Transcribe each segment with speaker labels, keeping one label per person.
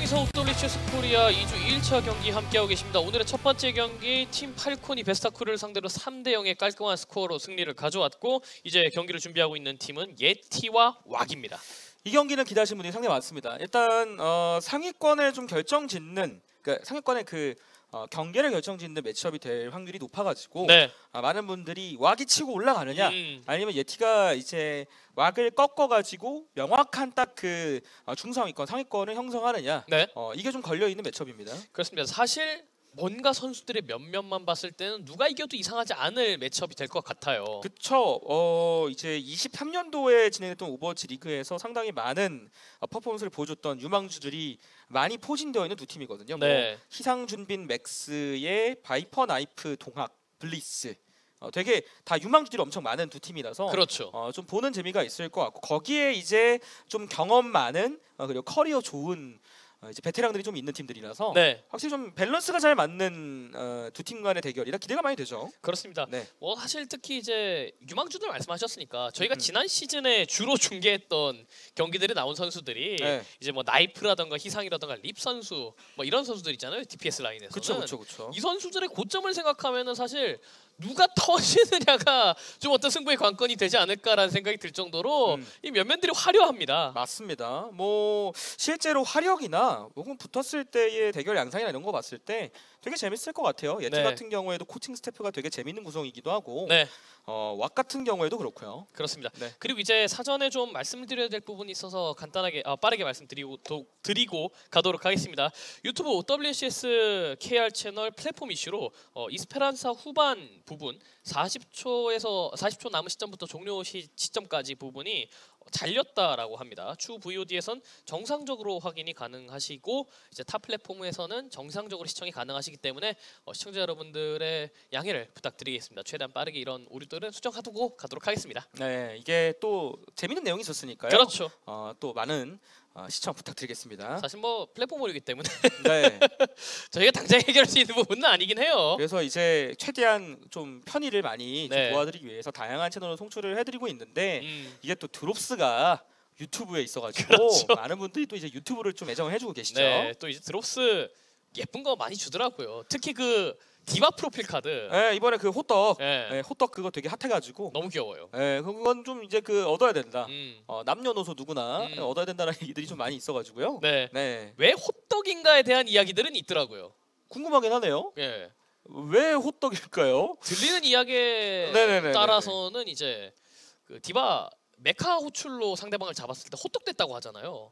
Speaker 1: 여기서 WCS 코리아 2주 2일차 경기 함께하고 계십니다. 오늘의 첫 번째 경기 팀 팔콘이 베스타크를 상대로 3대0의 깔끔한 스코어로 승리를 가져왔고 이제 경기를 준비하고 있는 팀은 예티와 왁입니다.
Speaker 2: 이 경기는 기대하시는 분이 상당히 많습니다. 일단 상위권을 좀 결정짓는 그러니까 상위권의 경계를 결정짓는 매치업이 될 확률이 높아가지고
Speaker 1: 네.
Speaker 2: 많은 분들이 왁이 치고 올라가느냐 아니면 예티가 이제 왁을 꺾어가지고 명확한 딱 그 중상위권 상위권을 형성하느냐
Speaker 1: 네.
Speaker 2: 이게 좀 걸려있는 매치업입니다.
Speaker 1: 그렇습니다. 사실 뭔가 선수들의 면면만 봤을 때는 누가 이겨도 이상하지 않을 매치업이 될 것 같아요.
Speaker 2: 그쵸. 이제 23년도에 진행했던 오버워치 리그에서 상당히 많은 퍼포먼스를 보여줬던 유망주들이 많이 포진되어 있는 두 팀이거든요.
Speaker 1: 네.
Speaker 2: 뭐 희상준빈 맥스의 바이퍼 나이프 동학 블리스 되게 다 유망주들이 엄청 많은 두 팀이라서
Speaker 1: 그렇죠.
Speaker 2: 좀 보는 재미가 있을 것 같고 거기에 이제 좀 경험 많은 그리고 커리어 좋은 이제 베테랑들이 좀 있는 팀들이라서
Speaker 1: 네.
Speaker 2: 확실히 좀 밸런스가 잘 맞는 두 팀 간의 대결이라 기대가 많이 되죠.
Speaker 1: 그렇습니다.
Speaker 2: 네.
Speaker 1: 뭐 사실 특히 이제 유망주들 말씀하셨으니까 저희가 지난 시즌에 주로 중계했던 경기들에 나온 선수들이
Speaker 2: 네.
Speaker 1: 이제 뭐 나이프라던가 희상이라던가 립 선수 뭐 이런 선수들 있잖아요. DPS 라인에서는.
Speaker 2: 그렇죠.
Speaker 1: 이 선수들의 고점을 생각하면은 사실 누가 터지느냐가 좀 어떤 승부의 관건이 되지 않을까라는 생각이 들 정도로 이 면면들이 화려합니다.
Speaker 2: 맞습니다. 뭐 실제로 화력이나 혹은 붙었을 때의 대결 양상이나 이런 거 봤을 때 되게 재밌을 것 같아요. 예티
Speaker 1: 네.
Speaker 2: 같은 경우에도 코칭 스태프가 되게 재밌는 구성이기도 하고
Speaker 1: 네.
Speaker 2: 왁 같은 경우에도 그렇고요.
Speaker 1: 그렇습니다.
Speaker 2: 네.
Speaker 1: 그리고 이제 사전에 좀 말씀드려야 될 부분이 있어서 간단하게 빠르게 말씀드리고 가도록 하겠습니다. 유튜브 OWCS KR 채널 플랫폼 이슈로 이스페란사 후반 부분 40초 남은 시점부터 종료 시점까지 부분이 잘렸다라고 합니다. 추후 VOD에선 정상적으로 확인이 가능하시고 이제 타 플랫폼에서는 정상적으로 시청이 가능하시기 때문에 시청자 여러분들의 양해를 부탁드리겠습니다. 최대한 빠르게 이런 오류들은 수정하고 가도록 하겠습니다.
Speaker 2: 네, 이게 또 재밌는 내용이 있었으니까요.
Speaker 1: 그렇죠.
Speaker 2: 또 많은 시청 부탁드리겠습니다.
Speaker 1: 사실 뭐 플랫폼 오류이기 때문에
Speaker 2: 네.
Speaker 1: 저희가 당장 해결할 수 있는 부분은 아니긴 해요.
Speaker 2: 그래서 이제 최대한 좀 편의를 많이
Speaker 1: 네.
Speaker 2: 좀 도와드리기 위해서 다양한 채널로 송출을 해드리고 있는데 이게 또 드롭스가 유튜브에 있어가지고
Speaker 1: 그렇죠.
Speaker 2: 많은 분들이 또 이제 유튜브를 좀 애정을 해주고 계시죠.
Speaker 1: 네, 또 이제 드롭스 예쁜 거 많이 주더라고요. 특히 그 디바 프로필 카드.
Speaker 2: 네, 이번에 그 호떡,
Speaker 1: 네.
Speaker 2: 호떡 그거 되게 핫해가지고.
Speaker 1: 너무 귀여워요.
Speaker 2: 네, 그건 좀 이제 얻어야 된다. 남녀노소 누구나
Speaker 1: 음.
Speaker 2: 얻어야 된다는 얘기들이 좀 많이 있어가지고요.
Speaker 1: 네.
Speaker 2: 네,
Speaker 1: 왜 호떡인가에 대한 이야기들은 있더라고요.
Speaker 2: 궁금하긴 하네요.
Speaker 1: 예.
Speaker 2: 왜 호떡일까요?
Speaker 1: 들리는 이야기에
Speaker 2: 네네네네네.
Speaker 1: 따라서는 이제 그 디바 메카 호출로 상대방을 잡았을 때 호떡됐다고 하잖아요.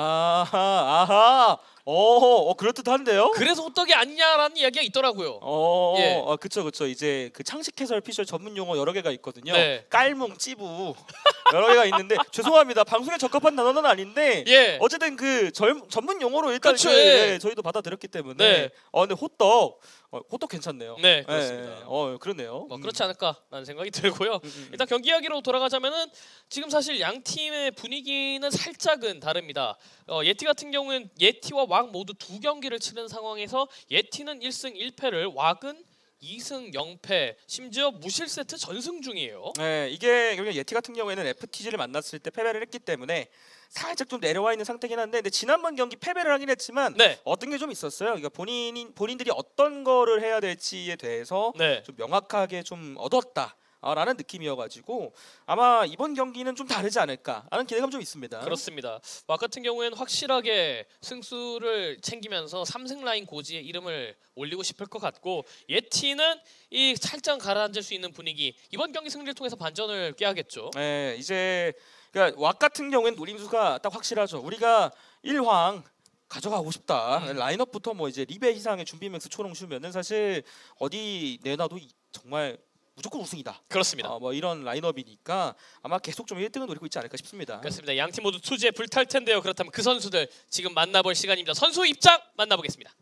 Speaker 2: 아하, 그럴듯한데요?
Speaker 1: 그래서 호떡이 아니냐라는 이야기가 있더라고요. 예.
Speaker 2: 그쵸. 이제 그 창식 해설 피셜 전문 용어 여러 개가 있거든요.
Speaker 1: 네.
Speaker 2: 깔뭉, 찌부 여러 개가 있는데 죄송합니다. 방송에 적합한 단어는 아닌데
Speaker 1: 예.
Speaker 2: 어쨌든 그 전문 용어로 일단
Speaker 1: 그쵸, 예.
Speaker 2: 저희도 받아들였기 때문에.
Speaker 1: 네.
Speaker 2: 근데 호떡 괜찮네요.
Speaker 1: 네, 그렇습니다.
Speaker 2: 그렇네요.
Speaker 1: 뭐 그렇지 않을까라는 생각이 들고요. 일단 경기 이야기로 돌아가자면은 지금 사실 양 팀의 분위기는 살짝은 다릅니다. 예티 같은 경우는 예티와 왁 모두 두 경기를 치른 상황에서 예티는 1승 1패를 왁은 2승 0패 심지어 무실 세트 전승 중이에요.
Speaker 2: 네, 이게 예티 같은 경우에는 FTG를 만났을 때 패배를 했기 때문에 살짝 좀 내려와 있는 상태긴 한데 근데 지난번 경기 패배를 하긴 했지만
Speaker 1: 네.
Speaker 2: 어떤 게 좀 있었어요. 그러니까 본인들이 어떤 거를 해야 될지에 대해서
Speaker 1: 네.
Speaker 2: 좀 명확하게 좀 얻었다. 라는 느낌이어가지고 아마 이번 경기는 좀 다르지 않을까 하는 기대감 좀 있습니다.
Speaker 1: 그렇습니다. 왁 같은 경우에는 확실하게 승수를 챙기면서 3승 라인 고지에 이름을 올리고 싶을 것 같고 예티는 이 살짝 가라앉을 수 있는 분위기 이번 경기 승리를 통해서 반전을 꾀하겠죠.
Speaker 2: 네, 이제 그러니까 왁 같은 경우에는 노림수가 딱 확실하죠. 우리가 1황 가져가고 싶다. 라인업부터 뭐 이제 리베 희상의 준비맥스 초롱 슈면은 사실 어디 내놔도 정말 무조건 우승이다.
Speaker 1: 그렇습니다.
Speaker 2: 뭐 이런 라인업이니까 아마 계속 좀 1등을 노리고 있지 않을까 싶습니다.
Speaker 1: 그렇습니다. 양 팀 모두 투지에 불탈 텐데요. 그렇다면 그 선수들 지금 만나볼 시간입니다. 선수 입장 만나보겠습니다.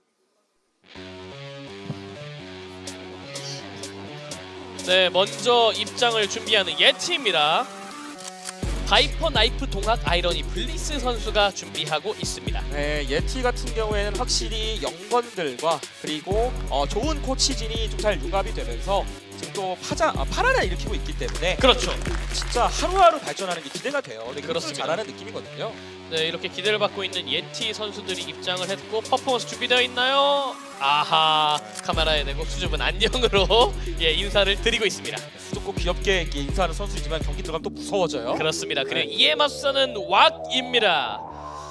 Speaker 1: 네, 먼저 입장을 준비하는 예티입니다. 바이퍼 나이프 동학 아이러니 블리스 선수가 준비하고 있습니다.
Speaker 2: 네, 예티 같은 경우에는 확실히 영건들과 그리고 좋은 코치진이 좀 잘 융합이 되면서 지금 또 파란을 일으키고 있기 때문에
Speaker 1: 그렇죠.
Speaker 2: 진짜 하루하루 발전하는 게 기대가 돼요. 근데 그것을
Speaker 1: 그렇습니다.
Speaker 2: 잘하는 느낌이거든요.
Speaker 1: 네, 이렇게 기대를 받고 있는 예티 선수들이 입장을 했고 퍼포먼스 준비되어 있나요? 아하, 카메라에 대고 수줍은 안녕으로 예, 인사를 드리고 있습니다.
Speaker 2: 수줍고 귀엽게 이렇게 인사하는 선수이지만 경기 들어가면 또 무서워져요.
Speaker 1: 그렇습니다. 그리고
Speaker 2: 네.
Speaker 1: 이에 맞서는 왁입니다.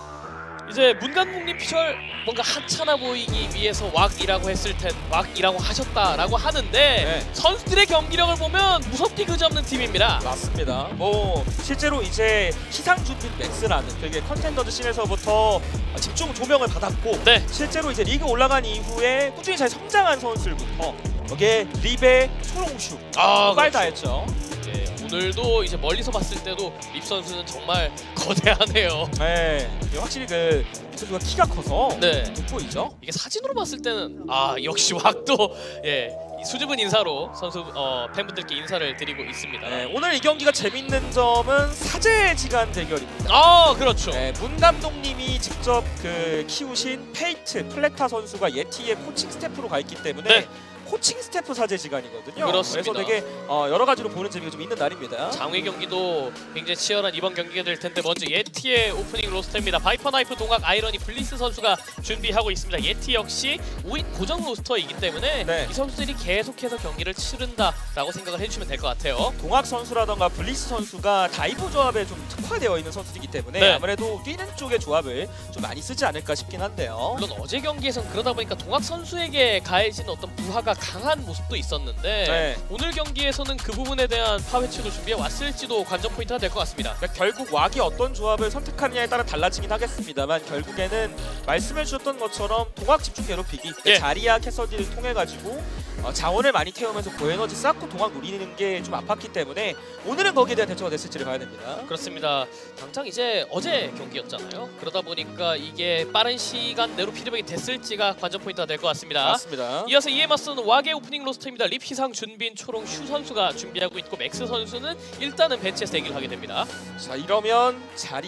Speaker 1: 이제 문간국님 피셜 뭔가 하찮아 보이기 위해서 왁이라고 했을 텐 왁이라고 하셨다라고 하는데
Speaker 2: 네.
Speaker 1: 선수들의 경기력을 보면 무섭게 그지없는 팀입니다.
Speaker 2: 맞습니다. 뭐 실제로 이제 시상 준비 맥스라는 되게 컨텐더즈 씬에서부터 집중 조명을 받았고
Speaker 1: 네.
Speaker 2: 실제로 이제 리그 올라간 이후에 꾸준히 잘 성장한 선수들부터 여기에 립의 초롱슈 빨 다 했죠.
Speaker 1: 네, 오늘도 이제 멀리서 봤을 때도 립 선수는 정말 거대하네요.
Speaker 2: 네, 확실히 그 선수가 키가 커서
Speaker 1: 네.
Speaker 2: 돋보이죠.
Speaker 1: 이게 사진으로 봤을 때는 아 역시 왁도 예 이 수줍은 인사로 선수 팬분들께 인사를 드리고 있습니다.
Speaker 2: 네, 오늘 이 경기가 재밌는 점은 사제지간 대결입니다.
Speaker 1: 아 그렇죠.
Speaker 2: 네, 문 감독님이 직접 그 키우신 페이트 플렉타 선수가 예티의 코칭 스태프로 가 있기 때문에
Speaker 1: 네.
Speaker 2: 코칭 스태프 사제지간이거든요.
Speaker 1: 그렇습니다.
Speaker 2: 그래서 되게 여러 가지로 보는 재미가 좀 있는 날입니다.
Speaker 1: 장외 경기도 굉장히 치열한 이번 경기가 될 텐데 먼저 예티의 오프닝 로스터입니다. 바이퍼 나이프 동학 아이러니 블리스 선수가 준비하고 있습니다. 예티 역시 5인 고정 로스터이기 때문에
Speaker 2: 네.
Speaker 1: 이 선수들이 계속해서 경기를 치른다라고 생각을 해주시면 될 것 같아요.
Speaker 2: 동학 선수라던가 블리스 선수가 다이브 조합에 좀 특화되어 있는 선수이기 때문에
Speaker 1: 네.
Speaker 2: 아무래도 뛰는 쪽의 조합을 좀 많이 쓰지 않을까 싶긴 한데요.
Speaker 1: 물론 어제 경기에선 그러다 보니까 동학 선수에게 가해진 어떤 부하가 강한 모습도 있었는데
Speaker 2: 네.
Speaker 1: 오늘 경기에서는 그 부분에 대한 파헤치도 준비해 왔을지도 관전 포인트가 될 것 같습니다.
Speaker 2: 그러니까 결국 왁이 어떤 조합을 선택하느냐에 따라 달라지긴 하겠습니다만 결국에는 말씀해 주셨던 것처럼 동학 집중 괴롭히기
Speaker 1: 예.
Speaker 2: 자리야 캐서디를 통해 가지고 자원을 많이 태우면서 고에너지 쌓고 동학 누리는 게 좀 아팠기 때문에 오늘은 거기에 대한 대처가 됐을지를 봐야 됩니다.
Speaker 1: 그렇습니다. 당장 이제 어제 경기였잖아요. 그러다 보니까 이게 빠른 시간 내로 피드백이 됐을지가 관전 포인트가 될 것 같습니다.
Speaker 2: 맞습니다.
Speaker 1: 이어서 이에 맞서는 왁의 오프닝 로스터입니다. 립 희상 준빈 초롱 슈 선수가 준비하고 있고 맥스 선수는 일단은 벤치에서 대기를 하게 됩니다.
Speaker 2: 자 이러면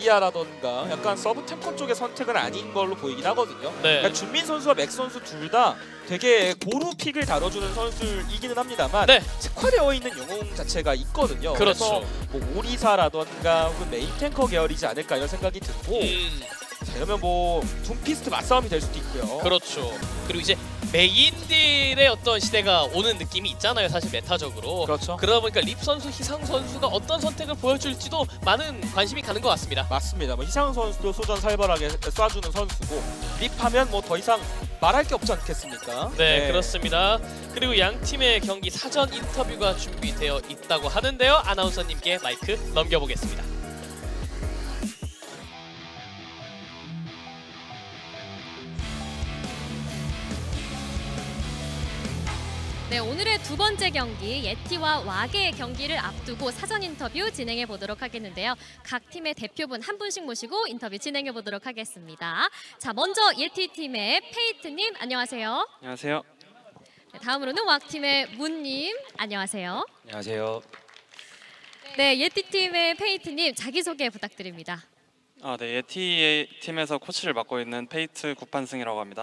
Speaker 2: 자리야라던가 약간 서브 템포 쪽의 선택은 아닌 걸로 보이긴 하거든요.
Speaker 1: 네.
Speaker 2: 그러니까 준민 선수와 맥 선수 둘 다 되게 고루 픽을 다뤄주는 선수이기는 합니다만
Speaker 1: 네.
Speaker 2: 특화되어 있는 영웅 자체가 있거든요.
Speaker 1: 그렇죠.
Speaker 2: 그래서 뭐 오리사라던가 혹은 메인 탱커 계열이지 않을까 이런 생각이 들고 자, 이러면 뭐 둠피스트 맞싸움이 될 수도 있고요.
Speaker 1: 그렇죠. 그리고 이제 메인들의 어떤 시대가 오는 느낌이 있잖아요. 사실 메타적으로.
Speaker 2: 그렇죠.
Speaker 1: 그러다 보니까 립 선수, 희상 선수가 어떤 선택을 보여줄지도 많은 관심이 가는 것 같습니다.
Speaker 2: 맞습니다. 뭐 희상 선수도 소전 살벌하게 쏴주는 선수고 립하면 뭐 더 이상 말할 게 없지 않겠습니까?
Speaker 1: 네, 그렇습니다. 그리고 양 팀의 경기 사전 인터뷰가 준비되어 있다고 하는데요. 아나운서님께 마이크 넘겨보겠습니다.
Speaker 3: 네, 오늘의 두 번째 경기 예티와 왁의 경기를 앞두고 사전 인터뷰 진행해 보도록 하겠는데요. 각 팀의 대표분 한 분씩 모시고 인터뷰 진행해 보도록 하겠습니다. 자, 먼저 예티 팀의 페이트님 안녕하세요.
Speaker 4: 안녕하세요.
Speaker 3: 네, 다음으로는 왁 팀의 문님 안녕하세요.
Speaker 4: 안녕하세요.
Speaker 3: 네, 예티 팀의 페이트님 자기 소개 부탁드립니다.
Speaker 4: 네, 예티 팀에서 코치를 맡고 있는 페이트 구판승이라고 합니다.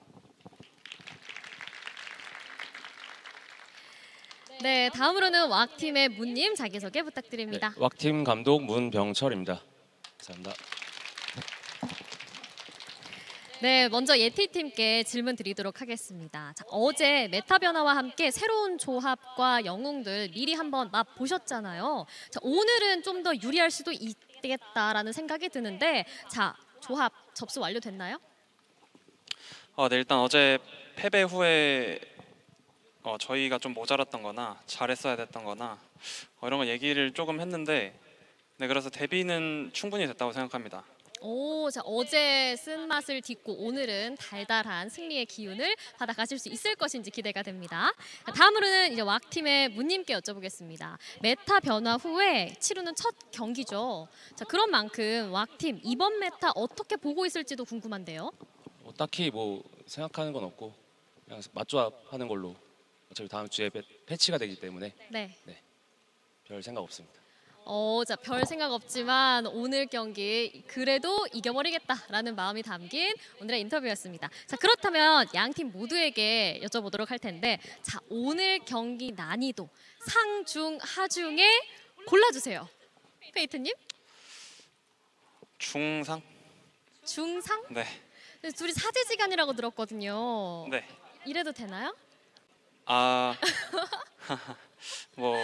Speaker 3: 네, 다음으로는 왁 팀의 문님 자기 소개 부탁드립니다.
Speaker 5: 왁팀 감독 문병철입니다. 감사합니다.
Speaker 3: 네, 먼저 예티 팀께 질문 드리도록 하겠습니다. 자, 어제 메타 변화와 함께 새로운 조합과 영웅들 미리 한번 맛 보셨잖아요. 자, 오늘은 좀 더 유리할 수도 있겠다라는 생각이 드는데, 자, 조합 접수 완료됐나요?
Speaker 4: 네, 일단 어제 패배 후에 저희가 좀 모자랐던 거나 잘했어야 됐던 거나 이런 거 얘기를 조금 했는데 네, 그래서 대비는 충분히 됐다고 생각합니다.
Speaker 3: 오, 자, 어제 쓴맛을 딛고 오늘은 달달한 승리의 기운을 받아가실 수 있을 것인지 기대가 됩니다. 자, 다음으로는 이제 왁 팀의 문님께 여쭤보겠습니다. 메타 변화 후에 치르는 첫 경기죠. 자, 그런 만큼 왁 팀 이번 메타 어떻게 보고 있을지도 궁금한데요.
Speaker 5: 딱히 뭐 생각하는 건 없고 그냥 맞조합하는 걸로 어차피 다음 주에 패치가 되기 때문에
Speaker 3: 네.
Speaker 5: 별 생각 없습니다.
Speaker 3: 자, 별 생각 없지만 오늘 경기 그래도 이겨버리겠다라는 마음이 담긴 오늘의 인터뷰였습니다. 자, 그렇다면 양 팀 모두에게 여쭤보도록 할 텐데, 자, 오늘 경기 난이도 상중 하중에 골라주세요. 페이트님?
Speaker 4: 중상?
Speaker 3: 중상?
Speaker 4: 네.
Speaker 3: 둘이 사제지간이라고 들었거든요.
Speaker 4: 네.
Speaker 3: 이래도 되나요?
Speaker 4: 아, 뭐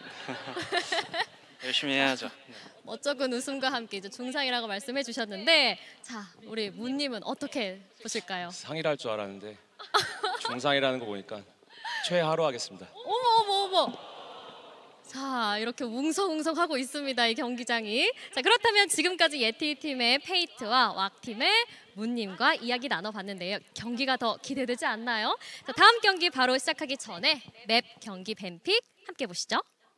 Speaker 4: 열심히 해야죠. 네.
Speaker 3: 멋쩍은 웃음과 함께 이제 중상이라고 말씀해 주셨는데, 자, 우리 문님은 어떻게 보실까요?
Speaker 5: 상이라 할 줄 알았는데 중상이라는 거 보니까 최하로 하겠습니다.
Speaker 3: 어머. 자, 이렇게 웅성웅성하고 있습니다, 이 경기장이. 자, 그렇다면 지금까지 예티 팀의 페이트와 왁 팀의 문님과 이야기 나눠봤는데요. 경기가 더 기대되지 않나요? 자, 다음 경기 바로 시작하기 전에 맵 경기 뱀픽 함께 보시죠.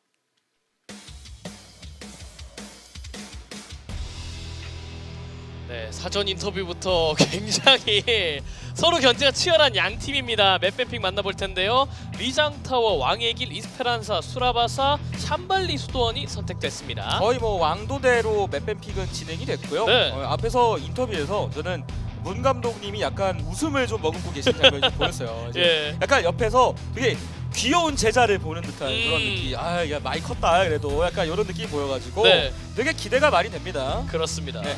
Speaker 1: 네, 사전 인터뷰부터 굉장히 서로 견제가 치열한 양 팀입니다. 맵뱀픽 만나볼 텐데요. 리장타워, 왕의 길, 이스페란사, 수라바사, 샴발리 수도원이 선택됐습니다.
Speaker 2: 거의 뭐 왕도대로 맵뱀픽은 진행이 됐고요.
Speaker 1: 네.
Speaker 2: 앞에서 인터뷰에서 저는 문 감독님이 약간 웃음을 좀 머금고 계신 장면이 좀 보였어요. 이제
Speaker 1: 예.
Speaker 2: 약간 옆에서 되게 귀여운 제자를 보는 듯한 그런 느낌. 아, 야, 많이 컸다 그래도 약간 이런 느낌이 보여가지고
Speaker 1: 네.
Speaker 2: 되게 기대가 많이 됩니다.
Speaker 1: 그렇습니다.
Speaker 2: 네.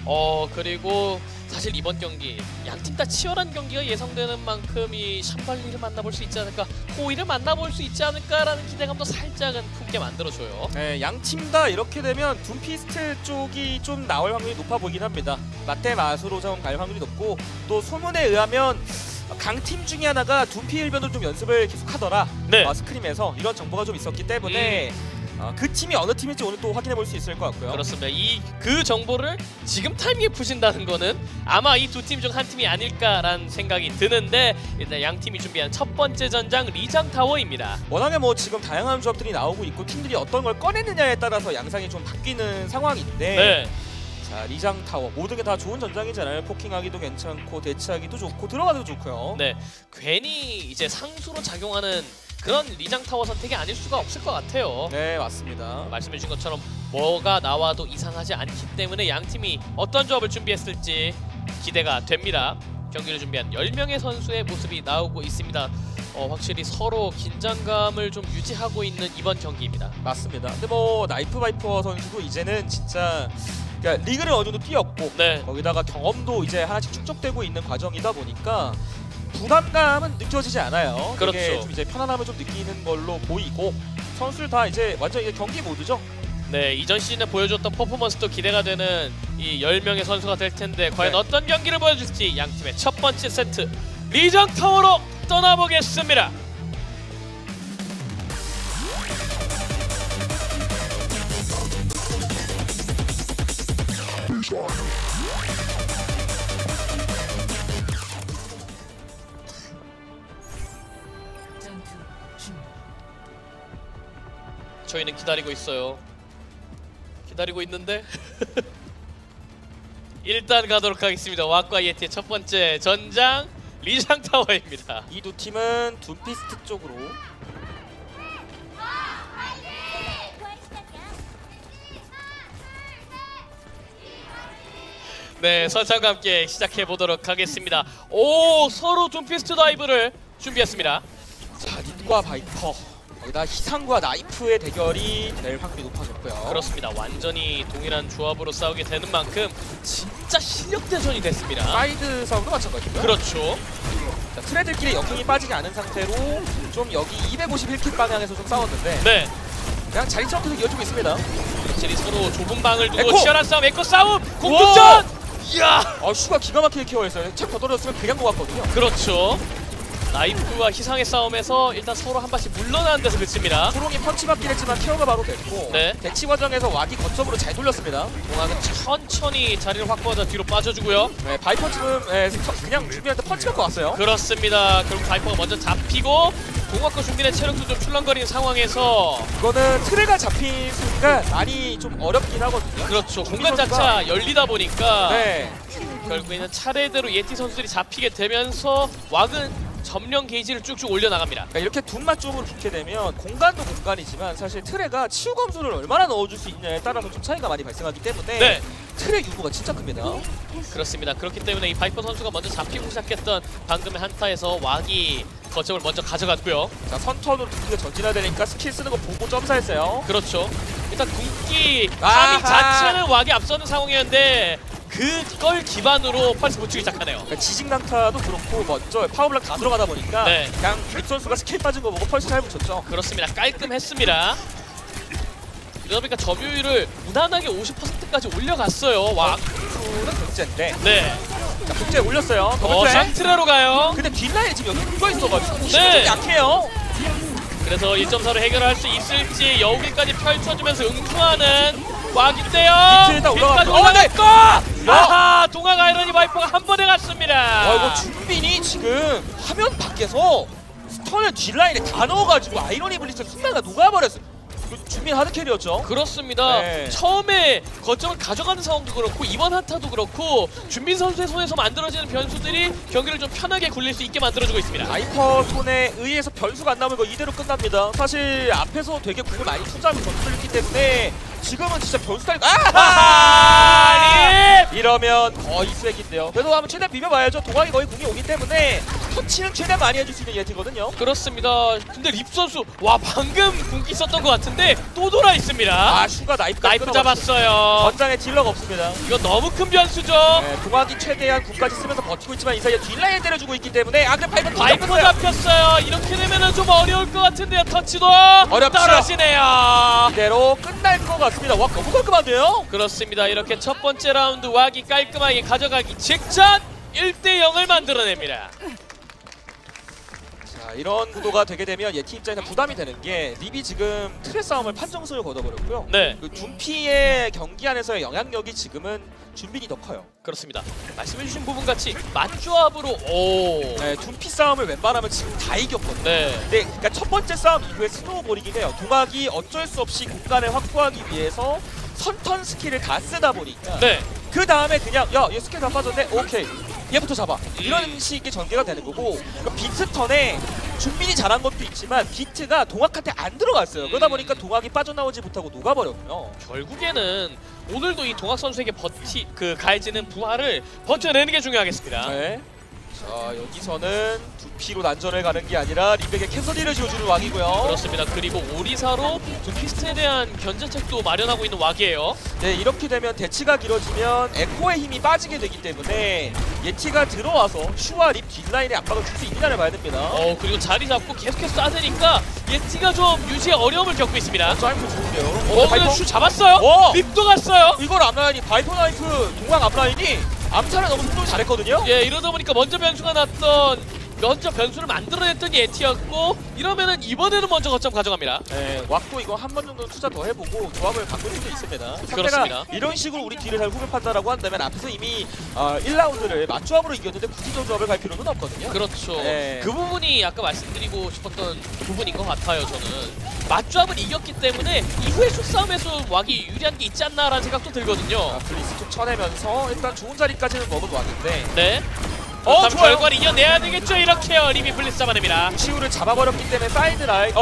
Speaker 1: 그리고 사실 이번 경기 양 팀 다 치열한 경기가 예상되는 만큼 이 샴발리를 만나볼 수 있지 않을까, 호이를 만나볼 수 있지 않을까라는 기대감도 살짝은 품게 만들어줘요.
Speaker 2: 네, 양 팀 다 이렇게 되면 둠피스트 쪽이 좀 나올 확률이 높아 보이긴 합니다. 맞대 맛으로 좀 갈 확률이 높고, 또 소문에 의하면 강팀 중에 하나가 둠피 일변을 좀 연습을 계속 하더라.
Speaker 1: 네.
Speaker 2: 스크림에서 이런 정보가 좀 있었기 때문에 그 팀이 어느 팀일지 오늘 또 확인해 볼 수 있을 것 같고요.
Speaker 1: 그렇습니다. 그 정보를 지금 타이밍에 푸신다는 거는 아마 이 두 팀 중 한 팀이 아닐까라는 생각이 드는데, 일단 양 팀이 준비한 첫 번째 전장 리장타워입니다.
Speaker 2: 워낙에 뭐 지금 다양한 조합들이 나오고 있고 팀들이 어떤 걸 꺼내느냐에 따라서 양상이 좀 바뀌는 상황인데,
Speaker 1: 네.
Speaker 2: 자, 리장타워 모든 게 다 좋은 전장이잖아요. 포킹하기도 괜찮고 대치하기도 좋고 들어가도 좋고요.
Speaker 1: 네. 괜히 이제 상수로 작용하는 그런 리장타워 선택이 아닐 수가 없을 것 같아요.
Speaker 2: 네, 맞습니다.
Speaker 1: 말씀해주신 것처럼 뭐가 나와도 이상하지 않기 때문에 양 팀이 어떤 조합을 준비했을지 기대가 됩니다. 경기를 준비한 10명의 선수의 모습이 나오고 있습니다. 확실히 서로 긴장감을 좀 유지하고 있는 이번 경기입니다.
Speaker 2: 맞습니다. 근데 뭐 나이프 바이퍼 선수도 이제는 진짜 그러니까 리그를 어느 정도 뛰었고,
Speaker 1: 네.
Speaker 2: 거기다가 경험도 이제 하나씩 축적되고 있는 과정이다 보니까 부담감은 느껴지지 않아요.
Speaker 1: 그렇죠.
Speaker 2: 되게 좀 이제 편안함을 좀 느끼는 걸로 보이고, 선수들 다 이제 완전 이제 경기 모드죠.
Speaker 1: 네, 이전 시즌에 보여줬던 퍼포먼스도 기대가 되는 이 10명의 선수가 될 텐데 과연
Speaker 2: 네.
Speaker 1: 어떤 경기를 보여줄지 양 팀의 첫 번째 세트 리장타워로 떠나보겠습니다. 저희는 기다리고 있어요. 기다리고 있는데 일단 가도록 하겠습니다. 왁과 예티의 첫 번째 전장 리장타워입니다.
Speaker 2: 이 두 팀은 둠피스트 쪽으로
Speaker 1: 네, 선창과 함께 시작해 보도록 하겠습니다. 오, 서로 둠피스트 다이브를 준비했습니다.
Speaker 2: 자, 닛과 바이퍼, 거기다 희상과 나이프의 대결이 될 확률이 높아졌고요.
Speaker 1: 그렇습니다. 완전히 동일한 조합으로 싸우게 되는 만큼 진짜 실력 대전이 됐습니다.
Speaker 2: 사이드 싸움도 마찬가지고요.
Speaker 1: 그렇죠.
Speaker 2: 자, 트레들끼리 역행이 빠지지 않은 상태로 좀 여기 251킬 방향에서 좀 싸웠는데
Speaker 1: 네,
Speaker 2: 그냥 자리 싸움 계속 이어지고 있습니다.
Speaker 1: 확실히 서로 좁은 방을 두고
Speaker 2: 에코!
Speaker 1: 치열한 싸움, 에코 싸움, 공격전! 이야!
Speaker 2: 슈가 기가 막히게 케어했어요. 참 더 떨어졌으면 그냥 것 같거든요.
Speaker 1: 그렇죠. 나이프와 희상의 싸움에서 일단 서로 한 발씩 물러나는 데서 그칩니다.
Speaker 2: 초롱이 펀치 받긴 했지만 케어가 바로 됐고,
Speaker 1: 네.
Speaker 2: 대치 과정에서 왁이 거점으로 잘 돌렸습니다.
Speaker 1: 공학은 천천히 자리를 확보하자 뒤로 빠져주고요.
Speaker 2: 네, 바이퍼 지금 그냥 준비할 때 펀치 받고 왔어요.
Speaker 1: 그렇습니다. 결국 바이퍼가 먼저 잡히고 공학과 준비된 체력도 좀 출렁거리는 상황에서
Speaker 2: 이거는 트레가 잡힌 순간 많이 좀 어렵긴 하거든요.
Speaker 1: 그렇죠. 공간 자체가 열리다 보니까
Speaker 2: 네.
Speaker 1: 결국에는 차례대로 예티 선수들이 잡히게 되면서 왁은 점령 게이지를 쭉쭉 올려나갑니다.
Speaker 2: 그러니까 이렇게 둔맛 쪽으로 붙게 되면 공간도 공간이지만 사실 트레가 치유 검수를 얼마나 넣어줄 수 있냐에 따라서 좀 차이가 많이 발생하기 때문에
Speaker 1: 네.
Speaker 2: 트레 유무가 진짜 큽니다.
Speaker 1: 그렇습니다. 그렇기 때문에 이 바이퍼 선수가 먼저 잡히고 시작했던 방금의 한타에서 왁이 거점을 먼저 가져갔고요.
Speaker 2: 자, 선턴으로 두기가 전진해야 되니까 스킬 쓰는 거 보고 점사했어요.
Speaker 1: 그렇죠. 일단 궁기
Speaker 2: 아하.
Speaker 1: 타밍 자체는 왁이 앞서는 상황이었는데 그걸 기반으로 펄스 붙이기 시작하네요.
Speaker 2: 그러니까 지진 강타도 그렇고 먼저 파워블락 다 들어가다 보니까
Speaker 1: 네.
Speaker 2: 그냥 립 선수가 스킬 빠진 거 보고 펄스 잘 붙였죠.
Speaker 1: 그렇습니다. 깔끔했습니다. 그러다 보니까 점유율을 무난하게 50%까지 올려갔어요. 왁.
Speaker 2: 선수는 백제인데
Speaker 1: 네.
Speaker 2: 자, 백제 올렸어요. 더블 트랙.
Speaker 1: 샹트라로 가요.
Speaker 2: 근데 뒷라인이 지금 여기 묶어 있어가지고 힘이
Speaker 1: 네.
Speaker 2: 좀 약해요.
Speaker 1: 그래서 1.4로 해결할 수 있을지 여우길까지 펼쳐주면서 응수하는 왁인데요.
Speaker 2: 밑에 일단 올라갔고, 네.
Speaker 1: 아하! 동학 아이러니 바이퍼가 한 번에 갔습니다.
Speaker 2: 이거 준빈이 지금 화면 밖에서 스턴을 뒷라인에 다 넣어가지고 아이러니 블리츠 순간가 녹아버렸어요. 준빈 하드캐리였죠.
Speaker 1: 그렇습니다.
Speaker 2: 네.
Speaker 1: 처음에 거점을 가져가는 상황도 그렇고 이번 한타도 그렇고 준빈 선수의 손에서 만들어지는 변수들이 경기를 좀 편하게 굴릴 수 있게 만들어주고 있습니다.
Speaker 2: 바이퍼 손에 의해서 변수가 안 나오면 이거 이대로 끝납니다. 사실 앞에서 되게 공을 많이 투자하면 전투를 했기 때문에 지금은 진짜 변수 달고 이러면 거의 스웩인데요. 그래도 한번 최대한 비벼봐야죠. 동학이 거의 공이 오기 때문에 터치는 최대한 많이 해줄 수 있는 예티거든요.
Speaker 1: 그렇습니다. 근데 립 선수 와 방금 궁기 썼던 것 같은데 또 돌아 있습니다.
Speaker 2: 슈가 나이프
Speaker 1: 잡았어요.
Speaker 2: 전장에 딜러가 없습니다.
Speaker 1: 이거 너무 큰 변수죠.
Speaker 2: 네, 동학이 최대한 궁까지 쓰면서 버티고 있지만 이 사이에 뒷라인에 때려주고 있기 때문에 근데
Speaker 1: 바이퍼 잡혔어요. 이렇게 되면은 좀 어려울 것 같은데요. 터치도
Speaker 2: 어렵죠.
Speaker 1: 떨어지네요.
Speaker 2: 이대로 끝날 것 같습니다. 와 너무 깔끔한데요?
Speaker 1: 그렇습니다. 이렇게 첫 번째 라운드 왁이 깔끔하게 가져가기 직전 1대0을 만들어냅니다.
Speaker 2: 자, 이런 구도가 되게 되면 예티 입장에서 부담이 되는 게 립이 지금 트레 싸움을 판정승을 거둬버렸고요.
Speaker 1: 네,
Speaker 2: 그 둠피의 경기 안에서의 영향력이 지금은 준빈이 더 커요.
Speaker 1: 그렇습니다. 말씀해주신 부분 같이 맞조합으로
Speaker 2: 네, 둠피 싸움을 웬만하면 지금 다 이겼거든요.
Speaker 1: 네.
Speaker 2: 네, 그러니까 첫 번째 싸움 이후에 스노우볼이긴 해요. 동학이 어쩔 수 없이 공간을 확보하기 위해서 선턴 스킬을 다 쓰다 보니까
Speaker 1: 네.
Speaker 2: 그 다음에 그냥 얘 스킬 다 빠졌네? 오케이 얘부터 잡아 이런 식의 전개가 되는 거고 그러니까 비트 턴에 준빈이 잘한 것도 있지만 비트가 동학한테 안 들어갔어요. 그러다 보니까 동학이 빠져나오지 못하고 녹아버렸고요.
Speaker 1: 결국에는 오늘도 이 동학 선수에게 가해지는 부하를 버텨내는 게 중요하겠습니다.
Speaker 2: 네. 자 여기서는 두피로 난전을 가는 게 아니라 립에게 캐서디를 지어주는 왁이고요.
Speaker 1: 그렇습니다. 그리고 오리사로 두피스트에 대한 견제책도 마련하고 있는 왁이에요.
Speaker 2: 네 이렇게 되면 대치가 길어지면 에코의 힘이 빠지게 되기 때문에 예티가 들어와서 슈와 립 뒷라인에 압박을 줄 수 있느냐를 봐야 됩니다.
Speaker 1: 그리고 자리 잡고 계속해서 쏴대니까 예티가 좀 유지에 어려움을 겪고 있습니다.
Speaker 2: 사이프 좋은데요.
Speaker 1: 그냥 슈 잡았어요. 립도 갔어요.
Speaker 2: 이걸 앞라인이 바이퍼 나이프 동학 앞라인이 암살을 너무 성공을 잘했거든요.
Speaker 1: 예, 이러다 보니까 먼저 변수를 만들어냈던 예티였고 이러면은 이번에는 먼저 거점 가져갑니다.
Speaker 2: 네, 왁도 이거 한 번 정도 투자 더 해보고 조합을 바꿀 수도 있습니다.
Speaker 1: 그렇습니다.
Speaker 2: 상대가 이런 식으로 우리 뒤를 잘 후벼 판다라고 한다면 앞에서 이미 1라운드를 맞조합으로 이겼는데 굳이 저 조합을 갈 필요는 없거든요.
Speaker 1: 그렇죠.
Speaker 2: 네.
Speaker 1: 그 부분이 아까 말씀드리고 싶었던 부분인 것 같아요. 저는 맞조합을 이겼기 때문에 이후에 슛싸움에서 왁이 유리한 게 있지 않나라는 생각도 들거든요.
Speaker 2: 블리스 좀 쳐내면서 일단 좋은 자리까지는 먹은 왁인데
Speaker 1: 네.
Speaker 2: 좋아요.
Speaker 1: 결과를 이겨내야 되겠죠. 이렇게요. 림이 블리스 잡아냅니다.
Speaker 2: 치우를 잡아버렸기 때문에 사이드 라인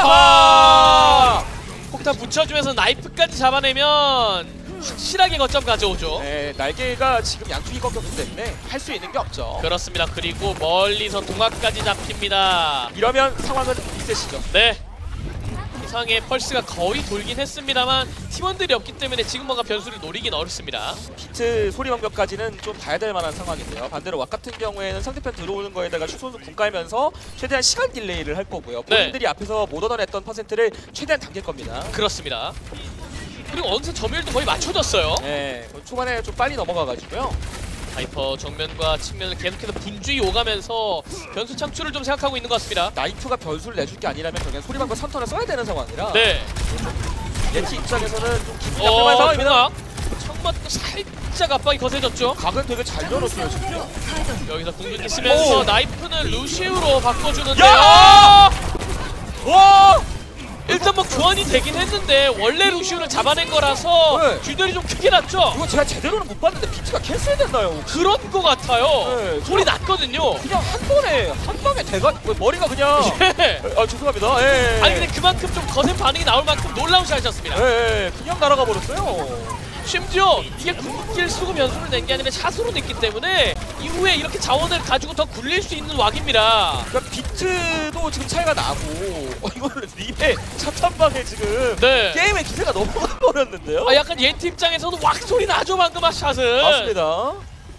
Speaker 1: 폭탄 붙여주면서 나이프까지 잡아내면 확실하게 거점 가져오죠.
Speaker 2: 네, 날개가 지금 양쪽이 꺾였기 때문에 할 수 있는 게 없죠.
Speaker 1: 그렇습니다. 그리고 멀리서 동학까지 잡힙니다.
Speaker 2: 이러면 상황은 리셋이죠.
Speaker 1: 네. 이상의 펄스가 거의 돌긴 했습니다만 팀원들이 없기 때문에 지금 뭔가 변수를 노리긴 어렵습니다.
Speaker 2: 비트 소리 방벽까지는 좀 봐야 될 만한 상황인데요. 반대로 왁 같은 경우에는 상대편 들어오는 거에다가 슈선수 궁 깔면서 최대한 시간 딜레이를 할 거고요. 본인들이 앞에서 못 얻어냈던 퍼센트를 최대한 당길 겁니다.
Speaker 1: 그렇습니다. 그리고 어느새 점유율도 거의 맞춰졌어요.
Speaker 2: 네, 초반에 좀 빨리 넘어가가지고요.
Speaker 1: 바이퍼 정면과 측면을 계속해서 분주히 오가면서 변수 창출을 좀 생각하고 있는 것 같습니다.
Speaker 2: 나이프가 변수를 내줄 게 아니라면 그냥 소리 방벽 선턴을 써야 되는 상황이라
Speaker 1: 네.
Speaker 2: 예티 입장에서는 좀 기분이 나쁜 상황입니다.
Speaker 1: 청 맞고 살짝 압박이 거세졌죠.
Speaker 2: 각은 되게 잘 열었어요 지금.
Speaker 1: 여기서 공격기 쓰면서 나이프는 루시우로 바꿔주는데요.
Speaker 2: 야! 와!
Speaker 1: 일단 뭐 교환이 되긴 했는데 원래 루시우를 잡아낸 거라서
Speaker 2: 네.
Speaker 1: 균열이 좀 크게 났죠.
Speaker 2: 이거 제가 제대로는 못 봤는데 비트가 캔슬 됐나요?
Speaker 1: 그런 거 같아요.
Speaker 2: 네,
Speaker 1: 소리 났거든요.
Speaker 2: 그냥 한 번에 한 방에 대가 머리가 그냥
Speaker 1: 예.
Speaker 2: 아 죄송합니다. 예.
Speaker 1: 아니 근데 그만큼 좀 거센 반응이 나올 만큼 놀라운 샷이었습니다.
Speaker 2: 예, 그냥 날아가 버렸어요.
Speaker 1: 심지어 이게 궁극기를 쓰고 변수를 낸 게 아니라 샷으로 냈기 때문에 이후에 이렇게 자원을 가지고 더 굴릴 수 있는 왁입니다.
Speaker 2: 그러니까 비트도 지금 차이가 나고 이거는 립의 샷한 방에 지금
Speaker 1: 네.
Speaker 2: 게임의 기세가 넘어가 버렸는데요.
Speaker 1: 아 약간 예티 입장에서는 왁 소리 나죠 방금 샷은.
Speaker 2: 맞습니다.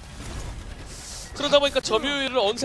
Speaker 1: 그러다 보니까 점유율을 어느새